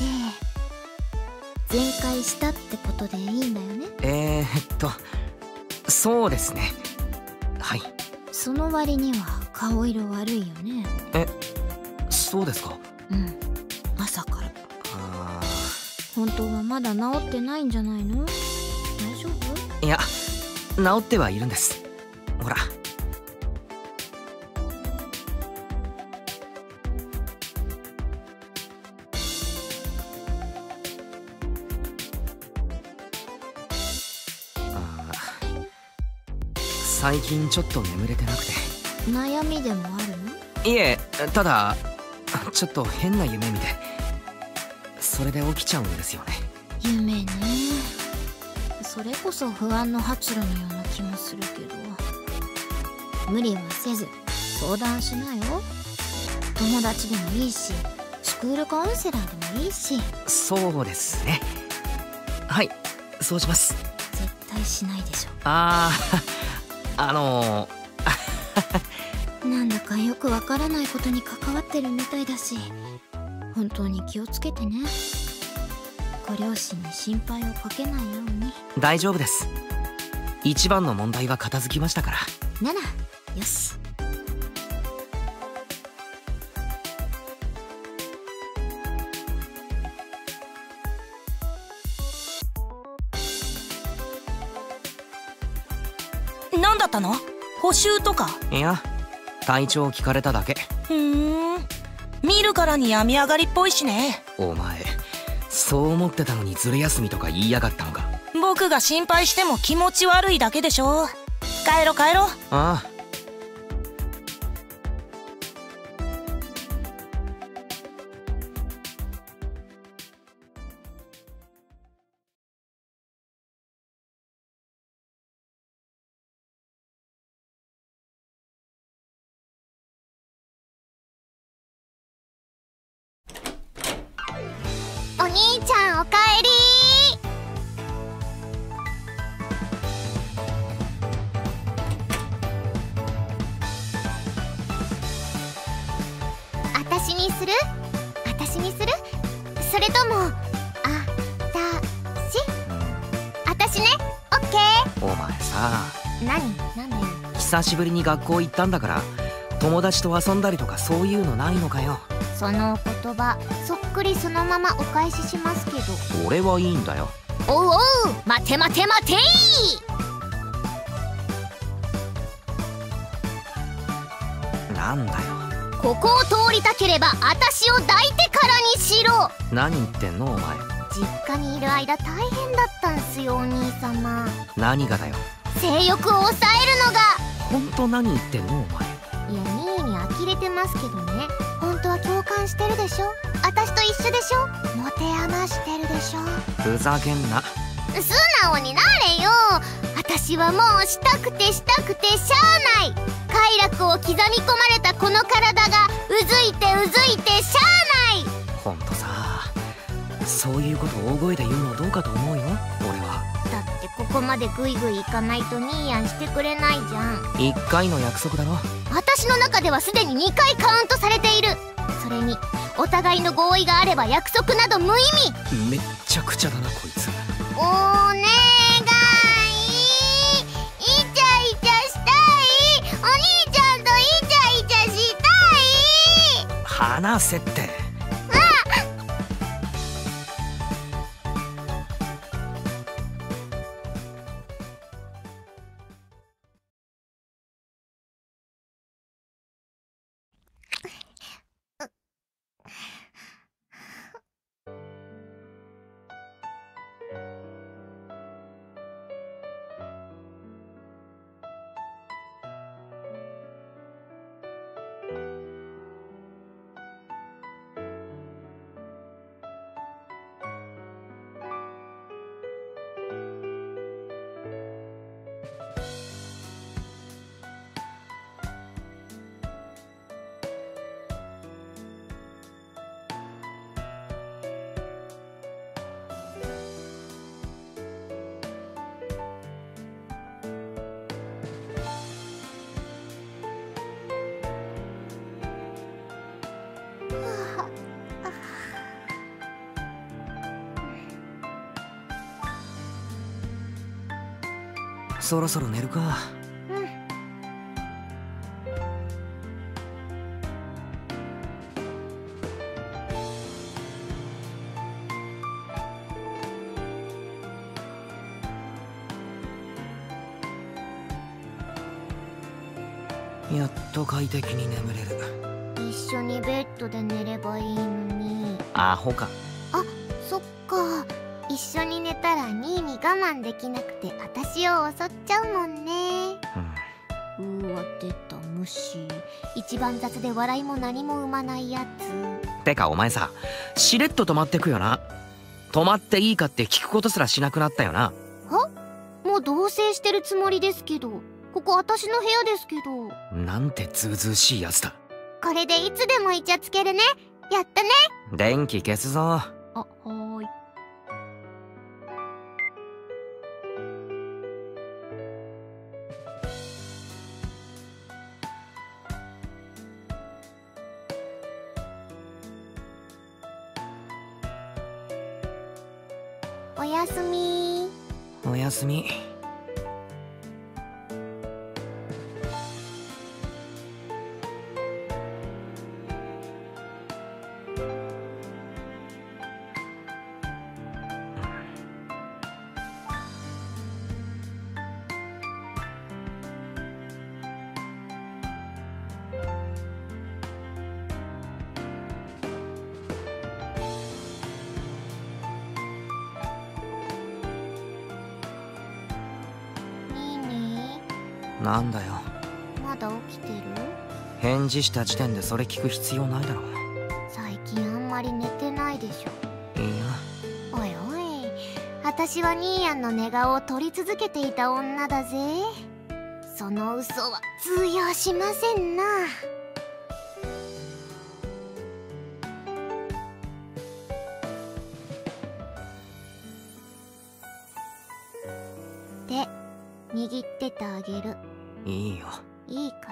Speaker 3: 全開したってことでいいんだよね。
Speaker 2: そうですね。はい。
Speaker 3: その割には顔色悪いよね。
Speaker 2: そうですか。
Speaker 3: うん、朝から。本当はまだ治ってないんじゃないの？大丈夫？
Speaker 2: いや、治ってはいるんです。ほら。最近ちょっと眠れてなくて。
Speaker 3: 悩みでもあるの？
Speaker 2: いえ、ただちょっと変な夢見て、それで起きちゃうんですよね。
Speaker 3: 夢ね。それこそ不安の発露のような気もするけど、無理はせず相談しなよ。友達でもいいし、スクールカウンセラーでもいいし。
Speaker 2: そうですね。はい、そうします。
Speaker 3: 絶対しないでしょ。なんだかよくわからないことに関わってるみたいだし、本当に気をつけてね。ご両親に心配をかけないように。
Speaker 2: 大丈夫です。一番の問題は片付きましたから。
Speaker 3: ならよし。
Speaker 6: 何だったの？補習とか？
Speaker 2: いや、体調聞かれただけ。
Speaker 6: 見るからに病み上がりっぽいしね。
Speaker 2: お前、そう思ってたのにずる休みとか言いやがったのか。
Speaker 6: 僕が心配しても気持ち悪いだけでしょ。帰ろ帰ろ。
Speaker 2: ああ。
Speaker 3: お兄ちゃんおかえり。私にする？私にする？それとも私ね。オッケー。
Speaker 2: お前さ。
Speaker 3: なんだよ。
Speaker 2: 久しぶりに学校行ったんだから、友達と遊んだりとかそういうのないのかよ。
Speaker 3: そのお言葉そっくりそのままお返ししますけど。
Speaker 2: 俺はいいんだよ。
Speaker 3: おうおう、待て待て待てい。
Speaker 2: なんだよ。
Speaker 3: ここを通りたければ私を抱いてからにしろ。
Speaker 2: 何言ってんのお前。
Speaker 3: 実家にいる間大変だったんすよお兄様。
Speaker 2: 何がだよ。
Speaker 3: 性欲を抑えるのが。
Speaker 2: ほんと何言ってんのお前。
Speaker 3: いや、兄に呆れてますけどね。本当は共感してるでしょ。私と一緒でしょ。持て余してるでしょ。
Speaker 2: ふざけんな。
Speaker 3: 素直になれよ。私はもうしたくてしゃあない。快楽を刻み込まれたこの体がうずいてしゃあない。
Speaker 2: ほんとさ、そういうこと大声で言うのどうかと思うよ俺は。
Speaker 3: だってここまでグイグイいかないとニーヤンしてくれないじゃん。
Speaker 2: 1回の約束だろ。
Speaker 3: 私の中ではすでに2回カウントされている。それにお互いの合意があれば約束など無意味。
Speaker 2: めっちゃくちゃだなこいつ。
Speaker 3: お願い、イチャイチャしたい。お兄ちゃんとイチャイチャしたい。
Speaker 2: 話せって。 そろそろ寝るか。やっと快適に眠れる。
Speaker 3: 一緒にベッドで寝ればいいのに。
Speaker 2: アホか。
Speaker 3: あ、そっか。一緒に寝たらニーに我慢できなくて私を襲っちゃうもんね。わ、出た虫。一番雑で笑いも何も生まないやつ。
Speaker 2: てかお前さ、しれっと止まってくよな。止まっていいかって聞くことすらしなくなったよな。
Speaker 3: は？もう同棲してるつもりですけど。ここ私の部屋ですけど。
Speaker 2: なんてずうずうしいやつだ。
Speaker 3: これでいつでもイチャつけるね。やったね。
Speaker 2: 電気消すぞ。
Speaker 3: はーい。おやすみ。
Speaker 2: おやすみ。なんだよ。
Speaker 3: まだ起きてる？
Speaker 2: 返事した時点でそれ聞く必要ないだろ。
Speaker 3: 最近あんまり寝てないでしょ。
Speaker 2: いや。
Speaker 3: おいおい、私はニーヤンの寝顔を撮り続けていた女だぜ。その嘘は通用しませんな。で、握っててあげる。
Speaker 2: いいよ。
Speaker 3: いいから。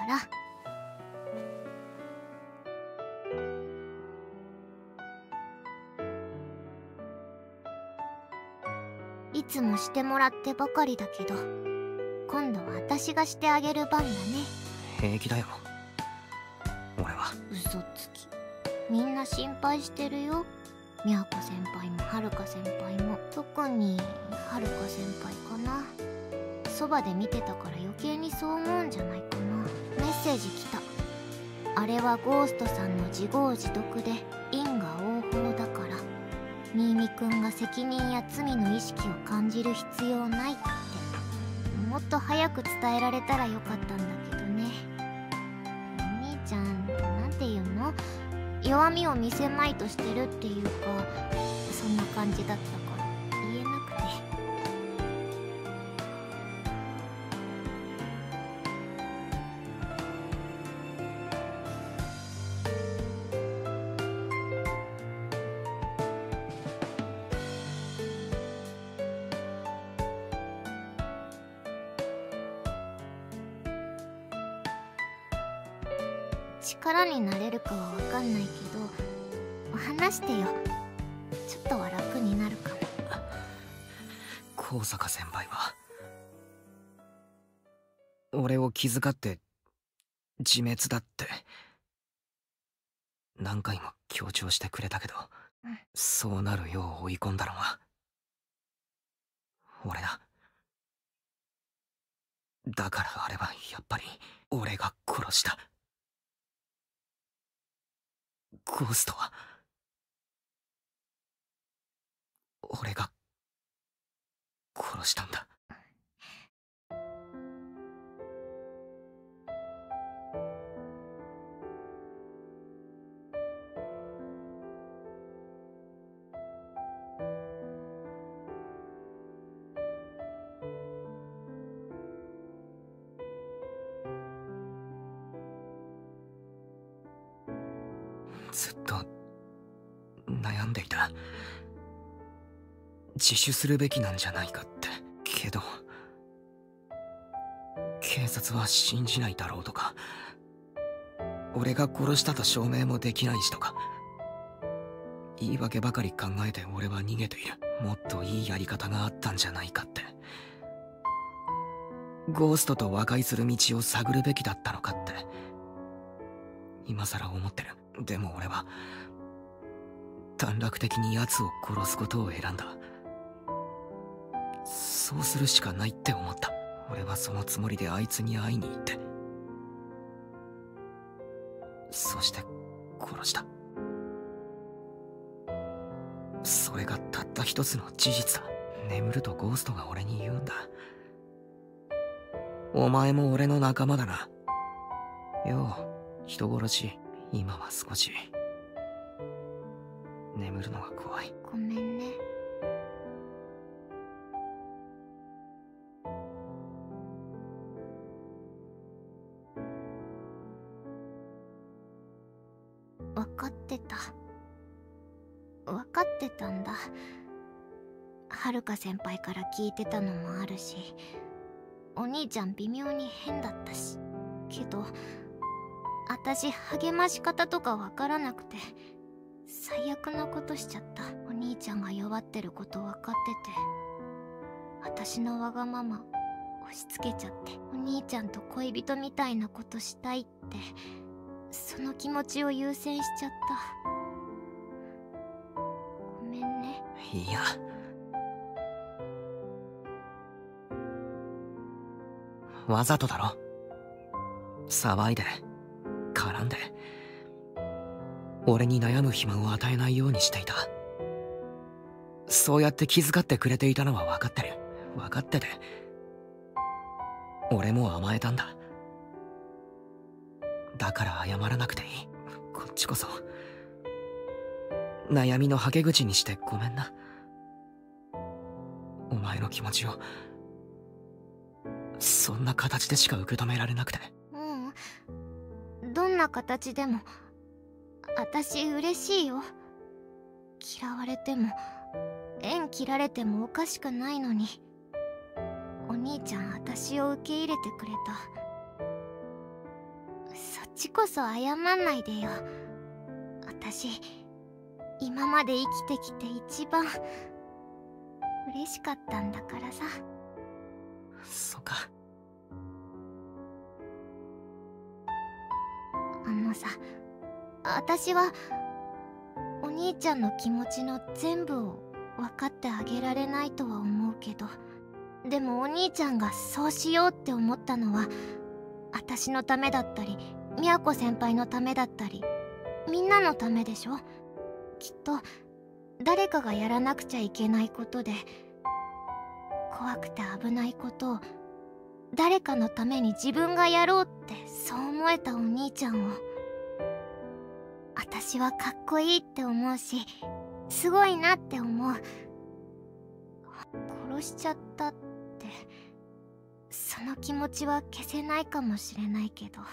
Speaker 3: いつもしてもらってばかりだけど、今度は私がしてあげる番だね。
Speaker 2: 平気だよ。俺は。
Speaker 3: 嘘つき。みんな心配してるよ。みやこ先輩もはるか先輩も。特にはるか先輩かな。そばで見てたから余計にそう思うんじゃないかな。メッセージ来た。あれはゴーストさんの自業自得で因果応報だから、新見くんが責任や罪の意識を感じる必要ないって。もっと早く伝えられたらよかったんだけどね。お兄ちゃん、なんていうの？弱みを見せまいとしてるっていうか、そんな感じだったから言えなくて。力になれるかは分かんないけど、話してよ。ちょっとは楽になるかも。
Speaker 2: 高坂先輩は俺を気遣って自滅だって何回も強調してくれたけど、そうなるよう追い込んだのは俺だ。だからあれはやっぱり俺が殺した。ゴーストは俺が殺したんだ。ずっと悩んでいた。自首するべきなんじゃないかって。けど警察は信じないだろうとか、俺が殺したと証明もできないしとか、言い訳ばかり考えて俺は逃げている。もっといいやり方があったんじゃないかって。 ゴーストと和解する道を探るべきだったのかって今さら思ってる。でも俺は短絡的に奴を殺すことを選んだ。そうするしかないって思った。俺はそのつもりであいつに会いに行って、そして殺した。それがたった一つの事実だ。眠るとゴーストが俺に言うんだ。お前も俺の仲間だな。よう、人殺し、今は少し眠るのが怖い。
Speaker 3: ごめんね。分かってた。分かってたんだ。はるか先輩から聞いてたのもあるし、お兄ちゃん微妙に変だったし。けど私励まし方とかわからなくて最悪なことしちゃった。お兄ちゃんが弱ってること分かってて、私のわがまま押し付けちゃって、お兄ちゃんと恋人みたいなことしたいってその気持ちを優先しちゃった。ごめんね。
Speaker 2: いや、わざとだろ。騒いで絡んで俺に悩む暇を与えないようにしていた。そうやって気遣ってくれていたのは分かってる。分かってて俺も甘えたんだ。だから謝らなくていい。こっちこそ悩みのはけ口にしてごめんな。お前の気持ちをそんな形でしか受け止められなくて。
Speaker 3: どんな形でも私嬉しいよ。嫌われても縁切られてもおかしくないのに、お兄ちゃん私を受け入れてくれた。そっちこそ謝んないでよ。私今まで生きてきて一番嬉しかったんだからさ。
Speaker 2: そっか。
Speaker 3: さ、私はお兄ちゃんの気持ちの全部を分かってあげられないとは思うけど、でもお兄ちゃんがそうしようって思ったのは私のためだったり、都先輩のためだったり、みんなのためでしょ。きっと誰かがやらなくちゃいけないことで、怖くて危ないことを誰かのために自分がやろうってそう思えたお兄ちゃんを私はかっこいいって思うし、すごいなって思う。殺しちゃったって、その気持ちは消せないかもしれないけど、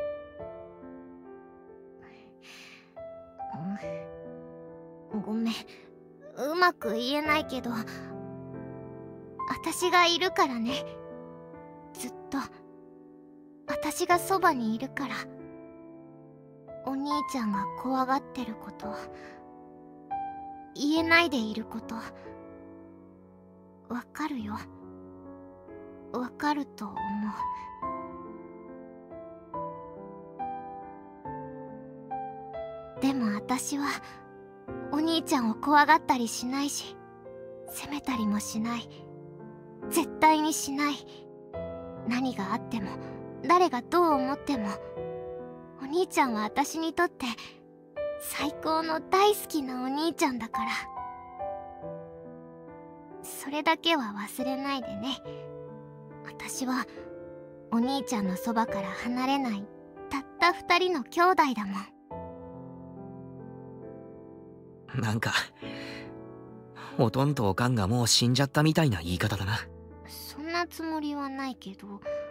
Speaker 3: ごめん、うまく言えないけど、私がいるからね。ずっと私がそばにいるから。お兄ちゃんが怖がってること、言えないでいること、わかるよ。わかると思う。でも私はお兄ちゃんを怖がったりしないし、責めたりもしない。絶対にしない。何があっても誰がどう思っても、お兄ちゃんは私にとって最高の大好きなお兄ちゃんだから。それだけは忘れないでね。私はお兄ちゃんのそばから離れないたった2人の兄弟だもん。
Speaker 2: なんかおとんとおかんがもう死んじゃったみたいな言い方だな。
Speaker 3: そんなつもりはないけど、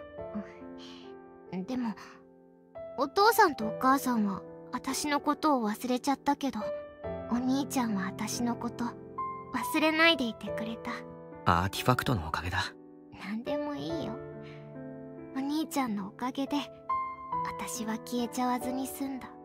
Speaker 3: でもお父さんとお母さんは私のことを忘れちゃったけど、お兄ちゃんは私のこと忘れないでいてくれた。
Speaker 2: アーティファクトのおかげだ。
Speaker 3: なんでもいいよ。お兄ちゃんのおかげで私は消えちゃわずに済んだ。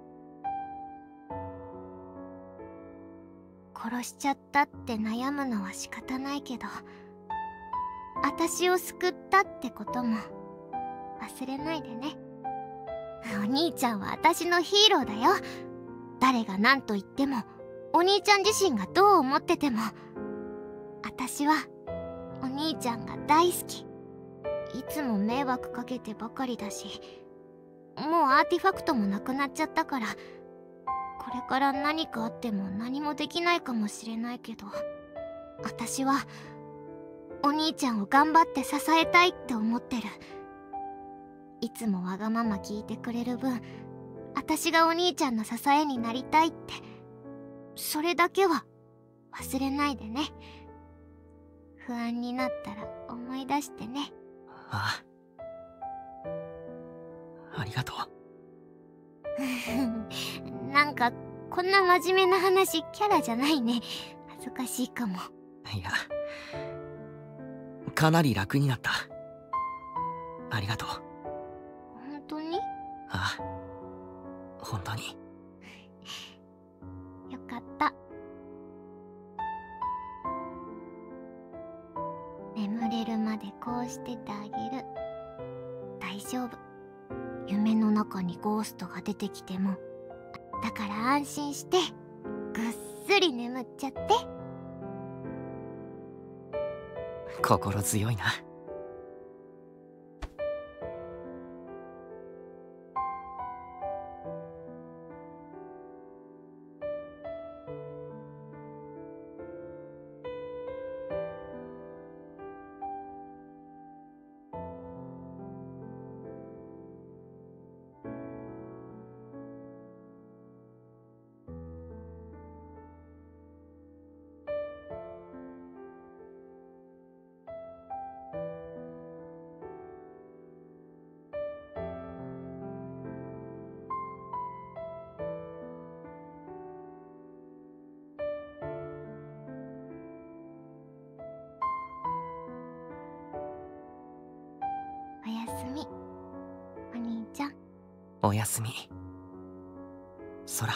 Speaker 3: 殺しちゃったって悩むのは仕方ないけど、 私を救ったってことも忘れないでね。お兄ちゃんは私のヒーローだよ。誰が何と言っても、お兄ちゃん自身がどう思ってても、私はお兄ちゃんが大好き。いつも迷惑かけてばかりだし、もうアーティファクトもなくなっちゃったから、これから何かあっても何もできないかもしれないけど、私はお兄ちゃんを頑張って支えたいって思ってる。いつもわがまま聞いてくれる分、私がお兄ちゃんの支えになりたいって、それだけは忘れないでね。不安になったら思い出してね。
Speaker 2: ああ、ありがと
Speaker 3: う。なんかこんな真面目な話キャラじゃないね。恥ずかしいかも。
Speaker 2: いや、かなり楽になった。ありがとう。
Speaker 3: 本当に？
Speaker 2: ああ、本当に。
Speaker 3: よかった。眠れるまでこうしててあげる。大丈夫。夢の中にゴーストが出てきても、だから安心してぐっすり眠っちゃって。
Speaker 2: 心強いな。
Speaker 3: おやすみ、お兄ちゃん。
Speaker 2: おやすみ、空。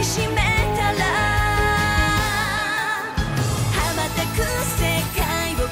Speaker 7: 世界を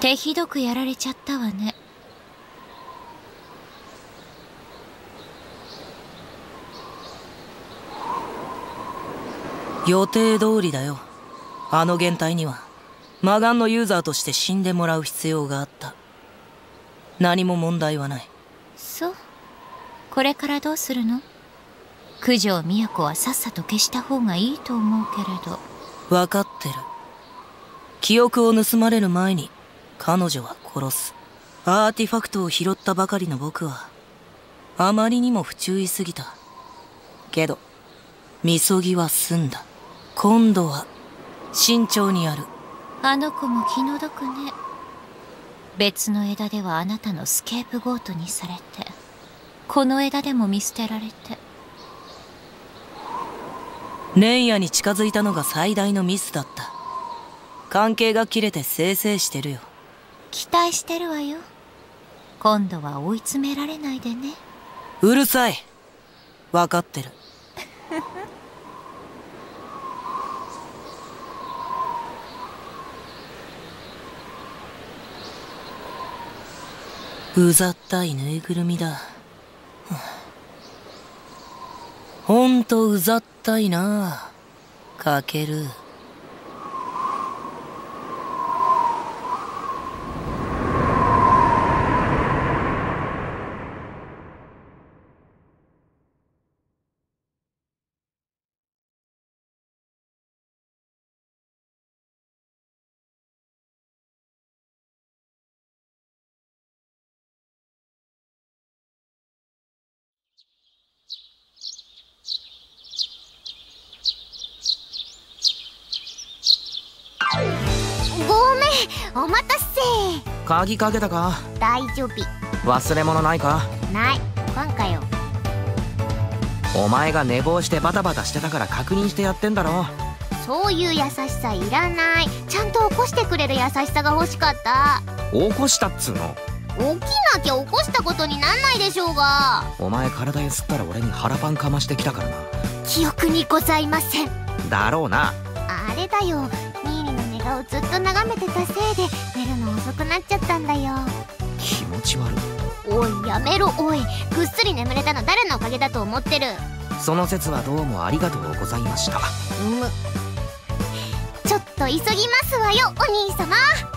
Speaker 5: 手ひどくやられちゃったわね。
Speaker 6: 予定通りだよ。あの減退には魔眼のユーザーとして死んでもらう必要があった。何も問題はない。
Speaker 5: そう。これからどうするの？九条都はさっさと消した方がいいと思うけれど。
Speaker 6: 分かってる。記憶を盗まれる前に彼女は殺す。アーティファクトを拾ったばかりの僕はあまりにも不注意すぎた。けどみそぎは済んだ。今度は慎重にやる。
Speaker 5: あの子も気の毒ね。別の枝ではあなたのスケープゴートにされて、この枝でも見捨てられて。
Speaker 6: レイヤに近づいたのが最大のミスだった。関係が切れてせいせいしてるよ。
Speaker 5: 期待してるわよ。今度は追い詰められないでね。
Speaker 6: うるさい。分かってる。うざったいぬいぐるみだ。ほんとうざったいなかける。
Speaker 3: お待たせ。
Speaker 2: 鍵かけたか？
Speaker 3: 大丈夫。
Speaker 2: 忘れ物ないか？
Speaker 3: ない。今回よ。
Speaker 2: お前が寝坊してバタバタしてたから確認してやってんだろ。
Speaker 3: そういう優しさいらない。ちゃんと起こしてくれる優しさが欲しかった。
Speaker 2: 起こしたっつうの。
Speaker 3: 起きなきゃ起こしたことになんないでしょうが。
Speaker 2: お前体ゆすったら俺に腹パンかましてきたからな。
Speaker 3: 記憶にございません。
Speaker 2: だろうな。
Speaker 3: あれだよ、ニーニの寝顔ずっと眺めてたせいで寝るの遅くなっちゃったんだよ。
Speaker 2: 気持ち悪い。
Speaker 3: おいやめろ。おい、ぐっすり眠れたの誰のおかげだと思ってる。
Speaker 2: その説はどうもありがとうございました。
Speaker 3: ちょっと急ぎますわよ、お兄様。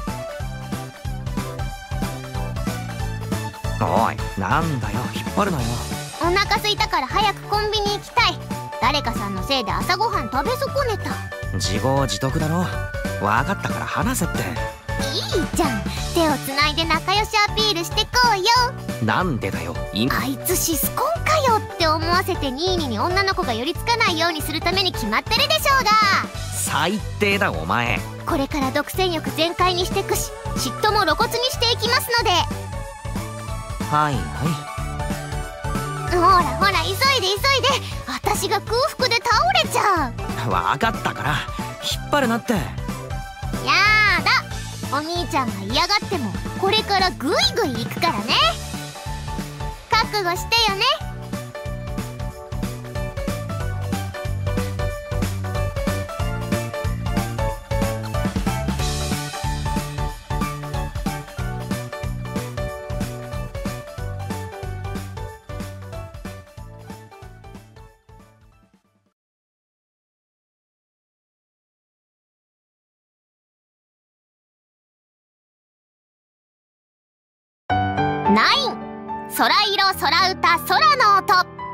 Speaker 2: おい、なんだよ、引っ張るなよ。
Speaker 3: お腹空いたから早くコンビニ行きたい。誰かさんのせいで朝ごはん食べ損ねた。
Speaker 2: 自業自得だろ。わかったから話せって。
Speaker 3: いいじゃん、手をつないで仲良しアピールしてこうよ。
Speaker 2: なんでだよ、
Speaker 3: あいつシスコンかよって思わせてニーニに女の子が寄りつかないようにするために決まってるでしょうが。
Speaker 2: 最低だお前。
Speaker 3: これから独占欲全開にしてくし、嫉妬も露骨にしていきますので。
Speaker 2: はいはい。
Speaker 3: ほらほら、急いで急いで。私が空腹で倒れちゃう。
Speaker 2: わかったから引っ張るなって。
Speaker 3: やだ、お兄ちゃんが嫌がってもこれからグイグイ行くからね。覚悟してよね。9空色空歌空の音。